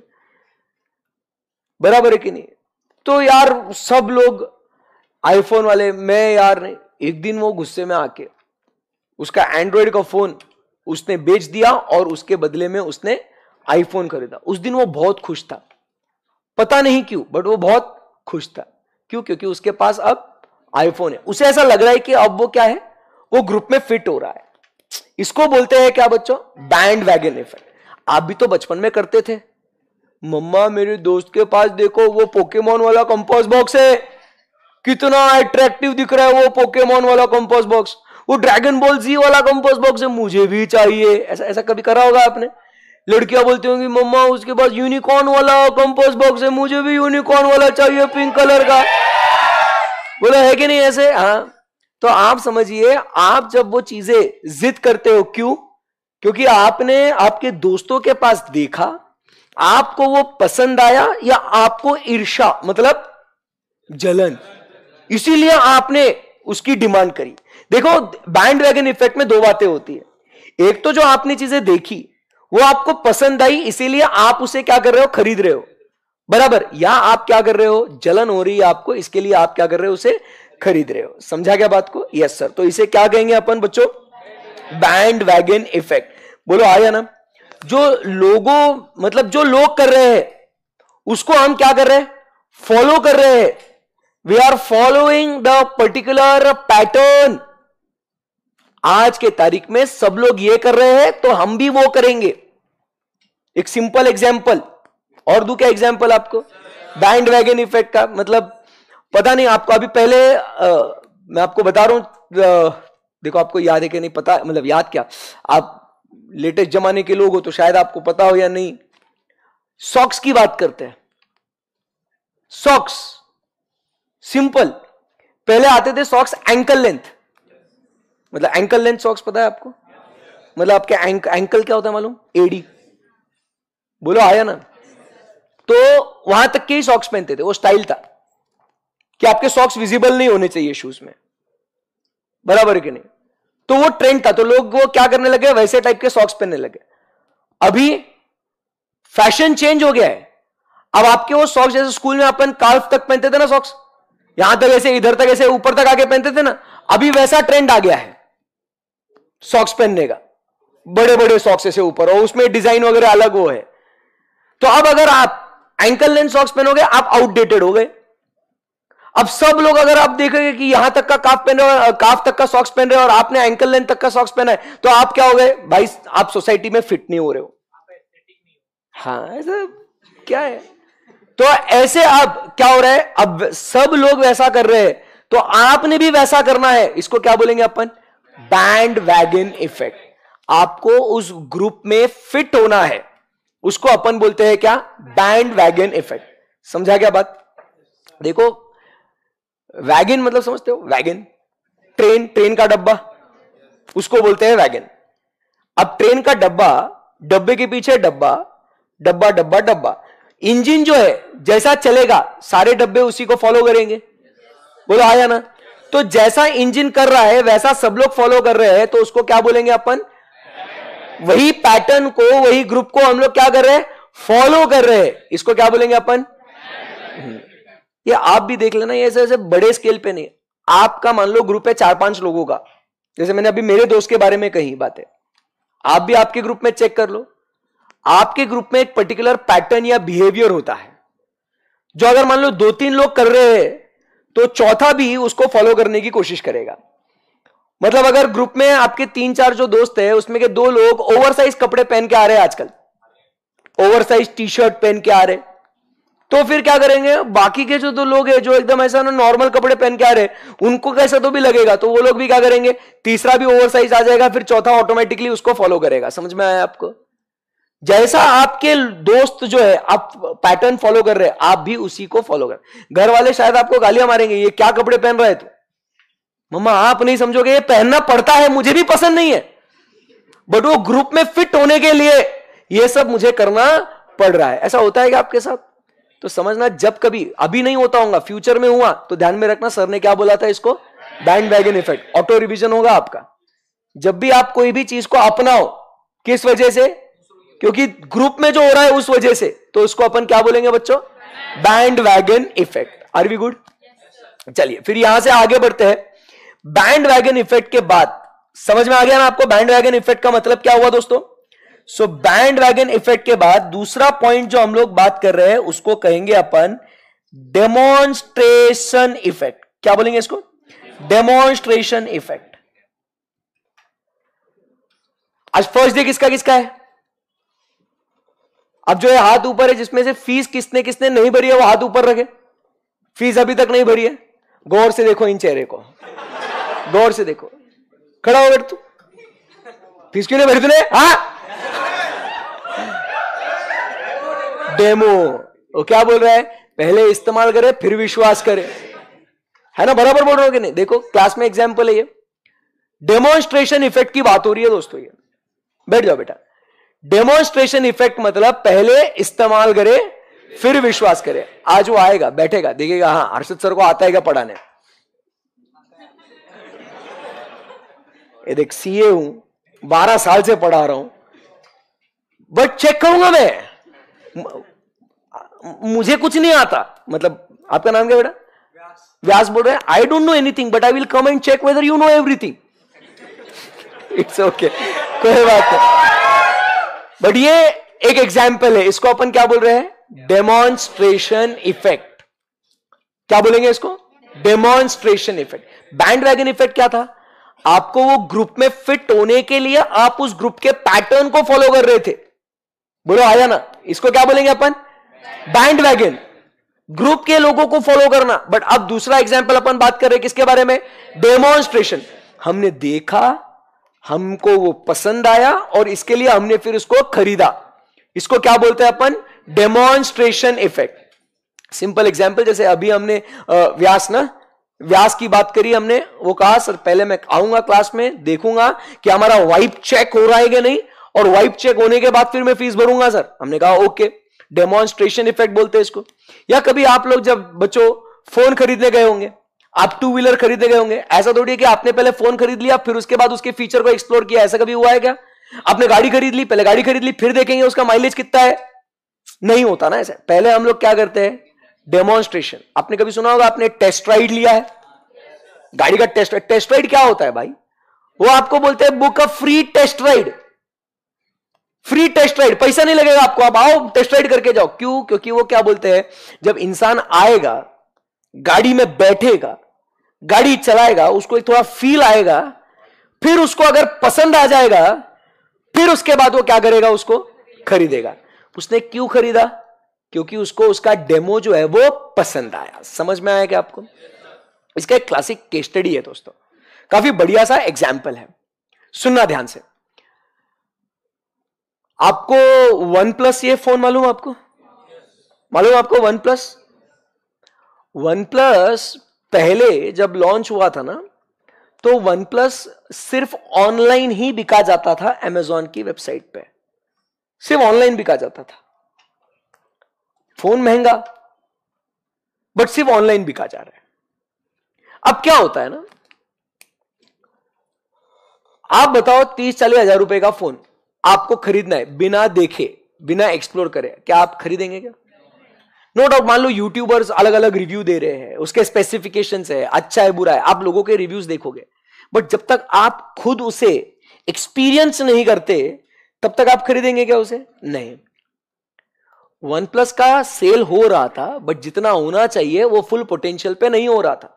बराबर है कि नहीं? तो यार सब लोग आईफोन वाले, मैं यार नहीं। एक दिन वो गुस्से में आके उसका एंड्रॉयड का फोन उसने बेच दिया और उसके बदले में उसने आईफोन खरीदा। उस दिन वो बहुत खुश था, पता नहीं क्यों, बट वो बहुत खुश था। क्यों? क्योंकि उसके पास अब आईफोन है। उसे ऐसा लग रहा है कि अब वो क्या है, वो ग्रुप में फिट हो रहा है। इसको बोलते हैं क्या बच्चों? Bandwagon effect. आप भी तो बचपन में करते थे। मम्मा मेरे दोस्त के पास देखो वो पोकेमोन वाला कंपास बॉक्स है, कितना अट्रैक्टिव दिख रहा है वो पोकेमोन वाला कंपास बॉक्स। वो ड्रैगन बॉल जी वाला कंपास बॉक्स है, मुझे भी चाहिए। ऐसा ऐसा कभी करा होगा आपने? लड़कियां बोलती होंगी मम्मा उसके पास यूनिकॉर्न वाला कंपास बॉक्स है, मुझे भी यूनिकॉर्न वाला चाहिए पिंक कलर का। बोला है कि नहीं ऐसे? हाँ। तो आप समझिए, आप जब वो चीजें जिद करते हो, क्यों? क्योंकि आपने आपके दोस्तों के पास देखा, आपको वो पसंद आया, या आपको ईर्ष्या मतलब जलन, इसीलिए आपने उसकी डिमांड करी। देखो बैंड वैगन इफेक्ट में दो बातें होती है। एक तो जो आपने चीजें देखी वो आपको पसंद आई, इसीलिए आप उसे क्या कर रहे हो? खरीद रहे हो। बराबर? या आप क्या कर रहे हो? जलन हो रही है आपको, इसके लिए आप क्या कर रहे हो? उसे खरीद रहे हो। समझा क्या बात को? Yes sir. तो इसे क्या कहेंगे अपन बच्चों? Bandwagon effect. बोलो आया ना? जो लोगों मतलब जो लोग कर रहे हैं उसको हम क्या कर रहे हैं? फॉलो कर रहे हैं। We are following the particular pattern. आज के तारीख में सब लोग ये कर रहे हैं तो हम भी वो करेंगे। एक सिंपल एग्जांपल और दूं क्या एग्जांपल आपको बैंड वैगन इफेक्ट का? मतलब पता नहीं आपको, अभी पहले आ, मैं आपको बता रहा हूं, देखो आपको याद है कि नहीं पता, मतलब याद क्या, आप लेटेस्ट जमाने के लोग हो तो शायद आपको पता हो या नहीं। सॉक्स की बात करते हैं। सॉक्स सिंपल, पहले आते थे सॉक्स एंकल लेंथ, मतलब एंकल लेंथ सॉक्स पता है आपको? मतलब आपके एंक, एंकल क्या होता है मालूम? एडी। बोलो आया ना? तो वहां तक के ही सॉक्स पहनते थे, वो स्टाइल था कि आपके सॉक्स विजिबल नहीं होने चाहिए शूज में। बराबर है कि नहीं? तो वो ट्रेंड था, तो लोग वो क्या करने लगे? वैसे टाइप के सॉक्स पहनने लगे। अभी फैशन चेंज हो गया है। अब आपके वो सॉक्स जैसे स्कूल में अपन काल्फ तक पहनते थे ना सॉक्स, यहां तक ऐसे इधर तक ऐसे ऊपर तक आके पहनते थे ना, अभी वैसा ट्रेंड आ गया है। सॉक्स पहनने का, बड़े बड़े सॉक्स ऐसे ऊपर, और उसमें डिजाइन वगैरह अलग वो है। तो अब अगर आप एंकल लेंथ सॉक्स पहनोगे आप आउटडेटेड हो गए। अब सब लोग अगर आप देखेंगे कि यहां तक का काफ पहन रहे हो, काफ तक का सॉक्स पहन रहे हो और आपने एंकल लेंथ तक का सॉक्स पहना है, तो आप क्या हो गए भाई, आप सोसाइटी में फिट नहीं हो रहे हो। हाँ, ऐसा क्या है? तो ऐसे अब क्या हो रहा है, अब सब लोग वैसा कर रहे हैं तो आपने भी वैसा करना है। इसको क्या बोलेंगे अपन? Band wagon effect. आपको उस ग्रुप में फिट होना है, उसको अपन बोलते हैं क्या? Bandwagon effect. समझा क्या बात? देखो, वैगन मतलब समझते हो? वैगन, ट्रेन, ट्रेन का डब्बा, उसको बोलते हैं वैगन। अब ट्रेन का डब्बा, डब्बे के पीछे डब्बा, डब्बा डब्बा डब्बा, इंजन जो है जैसा चलेगा सारे डब्बे उसी को फॉलो करेंगे। बोलो आया ना? तो जैसा इंजन कर रहा है वैसा सब लोग फॉलो कर रहे हैं, तो उसको क्या बोलेंगे अपन? वही पैटर्न को, वही ग्रुप को हम लोग क्या कर रहे हैं? फॉलो कर रहे हैं। इसको क्या बोलेंगे अपन? ये आप भी देख लेना, ये ऐसे ऐसे बड़े स्केल पे नहीं। आपका मान लो ग्रुप है चार पांच लोगों का, जैसे मैंने अभी मेरे दोस्त के बारे में कही बातें, आप भी आपके ग्रुप में चेक कर लो। आपके ग्रुप में एक पर्टिकुलर पैटर्न या बिहेवियर होता है, जो अगर मान लो दो तीन लोग कर रहे हैं तो चौथा भी उसको फॉलो करने की कोशिश करेगा। मतलब अगर ग्रुप में आपके तीन चार जो दोस्त है उसमें के दो लोग ओवरसाइज कपड़े पहन के आ रहे हैं, आजकल ओवरसाइज टी शर्ट पहन के आ रहे, तो फिर क्या करेंगे? बाकी के जो दो लोग हैं जो एकदम ऐसा ना नॉर्मल कपड़े पहन के आ रहे, उनको कैसा तो भी लगेगा, तो वो लोग भी क्या करेंगे? तीसरा भी ओवरसाइज आ जाएगा, फिर चौथा ऑटोमेटिकली उसको फॉलो करेगा। समझ में आया आपको? जैसा आपके दोस्त जो है आप पैटर्न फॉलो कर रहे हैं, आप भी उसी को फॉलो कर। घर वाले शायद आपको गालियां मारेंगे, ये क्या कपड़े पहन रहे थे? मम्मा आप नहीं समझोगे, ये पहनना पड़ता है, मुझे भी पसंद नहीं है, बट वो ग्रुप में फिट होने के लिए ये सब मुझे करना पड़ रहा है। ऐसा होता है क्या आपके साथ? तो समझना, जब कभी, अभी नहीं होता होगा, फ्यूचर में हुआ तो ध्यान में रखना, सर ने क्या बोला था इसको? Bandwagon effect. Auto revision होगा आपका। जब भी आप कोई भी चीज को अपनाओ, किस वजह से? क्योंकि ग्रुप में जो हो रहा है उस वजह से, तो उसको अपन क्या बोलेंगे बच्चों? Bandwagon effect. Are we good? चलिए फिर यहां से आगे बढ़ते हैं। बैंड वैगन इफेक्ट के बाद समझ में आ गया ना आपको बैंड वैगन इफेक्ट का मतलब क्या हुआ दोस्तों? सो बैंड वैगन इफेक्ट के बाद दूसरा पॉइंट जो हम लोग बात कर रहे हैं उसको कहेंगे अपन डेमोन्स्ट्रेशन इफेक्ट। क्या बोलेंगे इसको? Demonstration effect. आज फर्स्ट डे किसका किसका है? अब जो है हाथ ऊपर है, जिसमें से फीस किसने किसने नहीं भरी है वो हाथ ऊपर रखे। फीस अभी तक नहीं भरी है, गौर से देखो इन चेहरे को, गौर से देखो। खड़ा हो बैठ तू, फीस क्यों नहीं भरी तूने? हाँ, डेमो। वो क्या बोल रहा है? पहले इस्तेमाल करे फिर विश्वास करे, है ना? बराबर बोल रहे हो कि नहीं? देखो क्लास में एग्जाम्पल है ये, डेमोन्स्ट्रेशन इफेक्ट की बात हो रही है दोस्तों। ये बैठ जाओ बेटा। डेमोन्स्ट्रेशन इफेक्ट मतलब पहले इस्तेमाल करे फिर विश्वास करे। आज वो आएगा, बैठेगा, देखेगा, हाँ हर्षद सर को आता है क्या पढ़ाने। ये देख, सीए हूं, बारह साल से पढ़ा रहा हूं, बट चेक करूंगा मैं, मुझे कुछ नहीं आता। मतलब आपका नाम क्या बेटा? व्यास बोल रहे हैं, I don't know anything but I will come and check whether you know everything. It's okay, कोई बात नहीं, बट ये एक एग्जाम्पल है। इसको अपन क्या बोल रहे हैं? Demonstration effect. क्या बोलेंगे इसको? Demonstration effect. Bandwagon effect क्या था? आपको वो ग्रुप में फिट होने के लिए आप उस ग्रुप के पैटर्न को फॉलो कर रहे थे। बोलो आया ना? इसको क्या बोलेंगे अपन? बैंड वैगन, ग्रुप के लोगों को फॉलो करना। बट अब दूसरा एग्जाम्पल अपन बात कर रहे हैं किसके बारे में? डेमोन्स्ट्रेशन। हमने देखा, हमको वो पसंद आया और इसके लिए हमने फिर उसको खरीदा। इसको क्या बोलते हैं अपन? Demonstration effect. सिंपल एग्जाम्पल, जैसे अभी हमने व्यास ना व्यास की बात करी, हमने वो कहा सर पहले मैं आऊंगा क्लास में, देखूंगा कि हमारा वाइप चेक हो रहा है कि नहीं, और वाइप चेक होने के बाद फिर मैं फीस भरूंगा सर। हमने कहा ओके, डेमोन्स्ट्रेशन इफेक्ट बोलते हैं इसको। या कभी आप लोग जब बच्चों फोन खरीदने गए होंगे, आप टू व्हीलर खरीदने गए होंगे, ऐसा थोड़ी है कि आपने पहले फोन खरीद लिया फिर उसके बाद उसके फीचर को एक्सप्लोर किया। ऐसा कभी हुआ है क्या? आपने गाड़ी खरीद ली, पहले गाड़ी खरीद ली, फिर देखेंगे उसका माइलेज कितना है। नहीं होता ना ऐसा। पहले हम लोग क्या करते हैं? डेमोन्स्ट्रेशन। आपने कभी सुना होगा, आपने टेस्ट राइड लिया है गाड़ी का। टेस्ट टेस्ट राइड क्या होता है भाई? वो आपको बोलते हैं book a free test ride. Free test ride, पैसा नहीं लगेगा आपको, आप आओ टेस्ट राइड करके जाओ। क्यों? क्योंकि वो क्या बोलते हैं, जब इंसान आएगा, गाड़ी में बैठेगा, गाड़ी चलाएगा, उसको एक थोड़ा फील आएगा, फिर उसको अगर पसंद आ जाएगा, फिर उसके बाद वो क्या करेगा, उसको खरीदेगा। उसने क्यों खरीदा? क्योंकि उसको उसका डेमो जो है वो पसंद आया। समझ में आया क्या आपको? इसका एक क्लासिक केस स्टडी है दोस्तों, काफी बढ़िया सा एग्जाम्पल है, सुनना ध्यान से। आपको वन प्लस ये फोन मालूम, आपको मालूम आपको वन प्लस वन प्लस पहले जब लॉन्च हुआ था ना, तो वन प्लस सिर्फ ऑनलाइन ही बिका जाता था, अमेजॉन की वेबसाइट पे सिर्फ ऑनलाइन बिका जाता था। फोन महंगा, बट सिर्फ ऑनलाइन बिका जा रहा है। अब क्या होता है ना, आप बताओ तीस चालीस हजार रुपए का फोन आपको खरीदना है, बिना देखे, बिना एक्सप्लोर करे, क्या आप खरीदेंगे क्या? नो डाउट, मान लो यूट्यूबर्स अलग अलग रिव्यू दे रहे हैं, उसके स्पेसिफिकेशंस है, अच्छा है बुरा है, आप लोगों के रिव्यूज देखोगे, बट जब तक आप खुद उसे एक्सपीरियंस नहीं करते तब तक आप खरीदेंगे क्या उसे? नहीं। वन प्लस का सेल हो रहा था, बट जितना होना चाहिए वो फुल पोटेंशियल पे नहीं हो रहा था।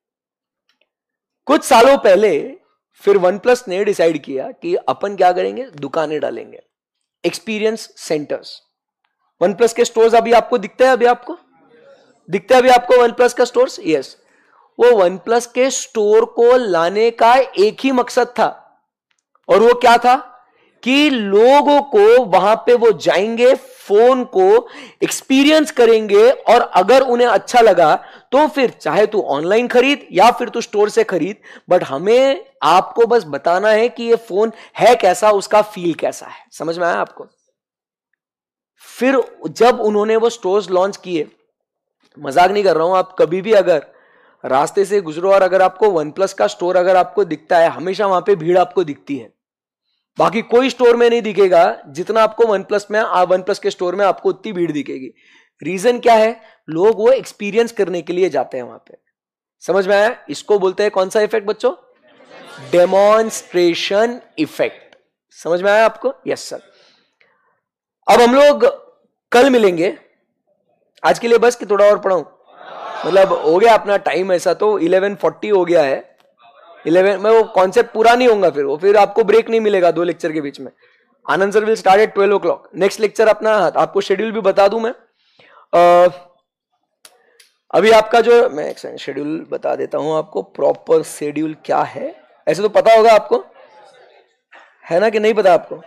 कुछ सालों पहले फिर वन प्लस ने डिसाइड किया कि अपन क्या करेंगे, दुकानें डालेंगे, एक्सपीरियंस सेंटर्स। वन प्लस के स्टोर्स अभी आपको दिखते हैं, अभी आपको दिखते हैं अभी आपको वन प्लस का स्टोर्स? यस। वो वन प्लस के स्टोर को लाने का एक ही मकसद था, और वो क्या था कि लोगों को वहां पे वो जाएंगे, फोन को एक्सपीरियंस करेंगे, और अगर उन्हें अच्छा लगा तो फिर चाहे तू ऑनलाइन खरीद या फिर तू स्टोर से खरीद, बट हमें आपको बस बताना है कि ये फोन है कैसा, उसका फील कैसा है। समझ में आया आपको? फिर जब उन्होंने वो स्टोर्स लॉन्च किए, मजाक नहीं कर रहा हूं, आप कभी भी अगर रास्ते से गुजरो और अगर आपको वन प्लस का स्टोर अगर आपको दिखता है, हमेशा वहां पे भीड़ आपको दिखती है। बाकी कोई स्टोर में नहीं दिखेगा जितना आपको वन प्लस में, वन प्लस के स्टोर में आपको उतनी भीड़ दिखेगी। रीजन क्या है? लोग वो एक्सपीरियंस करने के लिए जाते हैं वहां पे। समझ में आया? इसको बोलते हैं कौन सा इफेक्ट बच्चों? Demonstration effect. समझ में आया आपको? Yes sir. अब हम लोग कल मिलेंगे, आज के लिए बस कि थोड़ा और पढ़ाऊं? मतलब हो गया अपना टाइम ऐसा, तो इलेवन फोर्टी हो गया है। इलेवन में वो कॉन्सेप्ट पूरा नहीं होगा, फिर वो फिर आपको ब्रेक नहीं मिलेगा दो लेक्चर के बीच में। Anand sir will start at twelve o'clock. Next lecture अपना, आपको शेड्यूल भी बता दूं मैं। आ, अभी आपका जो, मैं एक शेड्यूल बता देता हूं आपको, प्रॉपर शेड्यूल क्या है। ऐसे तो पता होगा आपको, है ना कि नहीं पता आपको?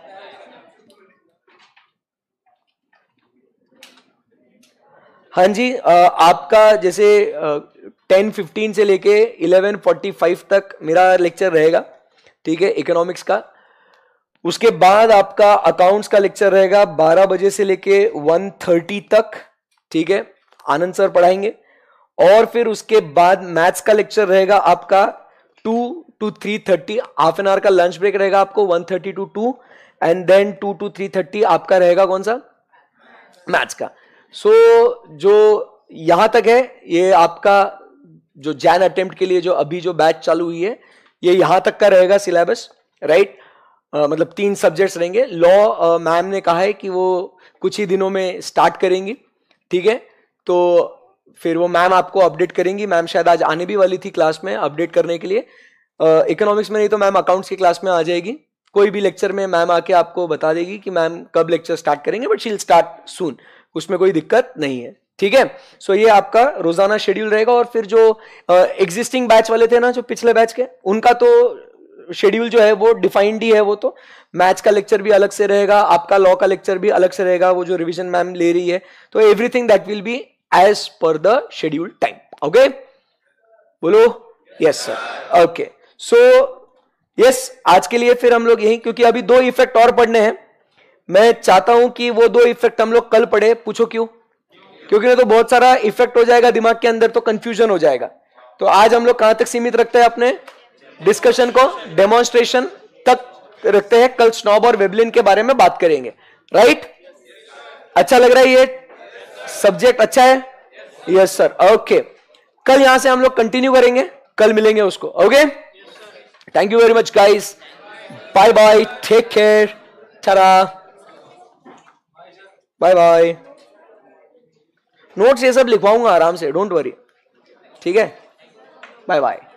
हाँ जी, आपका जैसे टेन फिफ्टीन से लेके इलेवन फोर्टी फाइव तक मेरा लेक्चर रहेगा, ठीक है, इकोनॉमिक्स का। उसके बाद आपका अकाउंट्स का लेक्चर रहेगा बारह बजे से लेके वन थर्टी तक, ठीक है, आनंद सर पढ़ाएंगे। और फिर उसके बाद मैथ्स का लेक्चर रहेगा आपका two to three thirty, half an hour का लंच ब्रेक रहेगा आपको, one thirty to two, and then two to three thirty आपका रहेगा कौन सा? मैथ्स का। सो so, जो यहां तक है, ये आपका जो जैन अटेम्प्ट के लिए जो अभी जो बैच चालू हुई है, ये यहां तक का रहेगा सिलेबस, राइट। मतलब तीन सब्जेक्ट्स रहेंगे। लॉ मैम ने कहा है कि वो कुछ ही दिनों में स्टार्ट करेंगी, ठीक है, तो फिर वो मैम आपको अपडेट करेंगी। मैम शायद आज आने भी वाली थी क्लास में अपडेट करने के लिए। इकोनॉमिक्स में नहीं तो मैम अकाउंट्स की क्लास में आ जाएगी। कोई भी लेक्चर में मैम आके आपको बता देगी कि मैम कब लेक्चर स्टार्ट करेंगे, but she will start soon, उसमें कोई दिक्कत नहीं है, ठीक है। सो so, ये आपका रोजाना शेड्यूल रहेगा। और फिर जो एग्जिस्टिंग uh, बैच वाले थे ना, जो पिछले बैच के, उनका तो शेड्यूल जो है वो डिफाइंड ही है। वो तो मैथ्स का लेक्चर भी अलग से रहेगा, आपका लॉ का लेक्चर भी अलग से रहेगा, वो जो रिवीजन मैम ले रही है, तो everything that will be as per the schedule time. Okay, बोलो yes sir. Okay, so yes, आज के लिए फिर हम लोग यही, क्योंकि अभी दो इफेक्ट और पढ़ने हैं। मैं चाहता हूं कि वो दो इफेक्ट हम लोग कल पढ़े। पूछो क्यों? क्योंकि नहीं तो बहुत सारा इफेक्ट हो जाएगा दिमाग के अंदर, तो कंफ्यूजन हो जाएगा। तो आज हम लोग कहां तक सीमित रखते हैं अपने डिस्कशन को? डेमोन्स्ट्रेशन तक रखते हैं। कल स्नॉब और वेबलिन के बारे में बात करेंगे, राइट? अच्छा लग रहा है ये सब्जेक्ट? अच्छा है, यस सर। ओके, कल यहां से हम लोग कंटिन्यू करेंगे, कल मिलेंगे उसको। Okay, thank you very much guys, bye bye, take care, टाटा, बाय बाय। नोट्स ये सब लिखवाऊंगा आराम से, डोंट वरी, ठीक है, बाय बाय।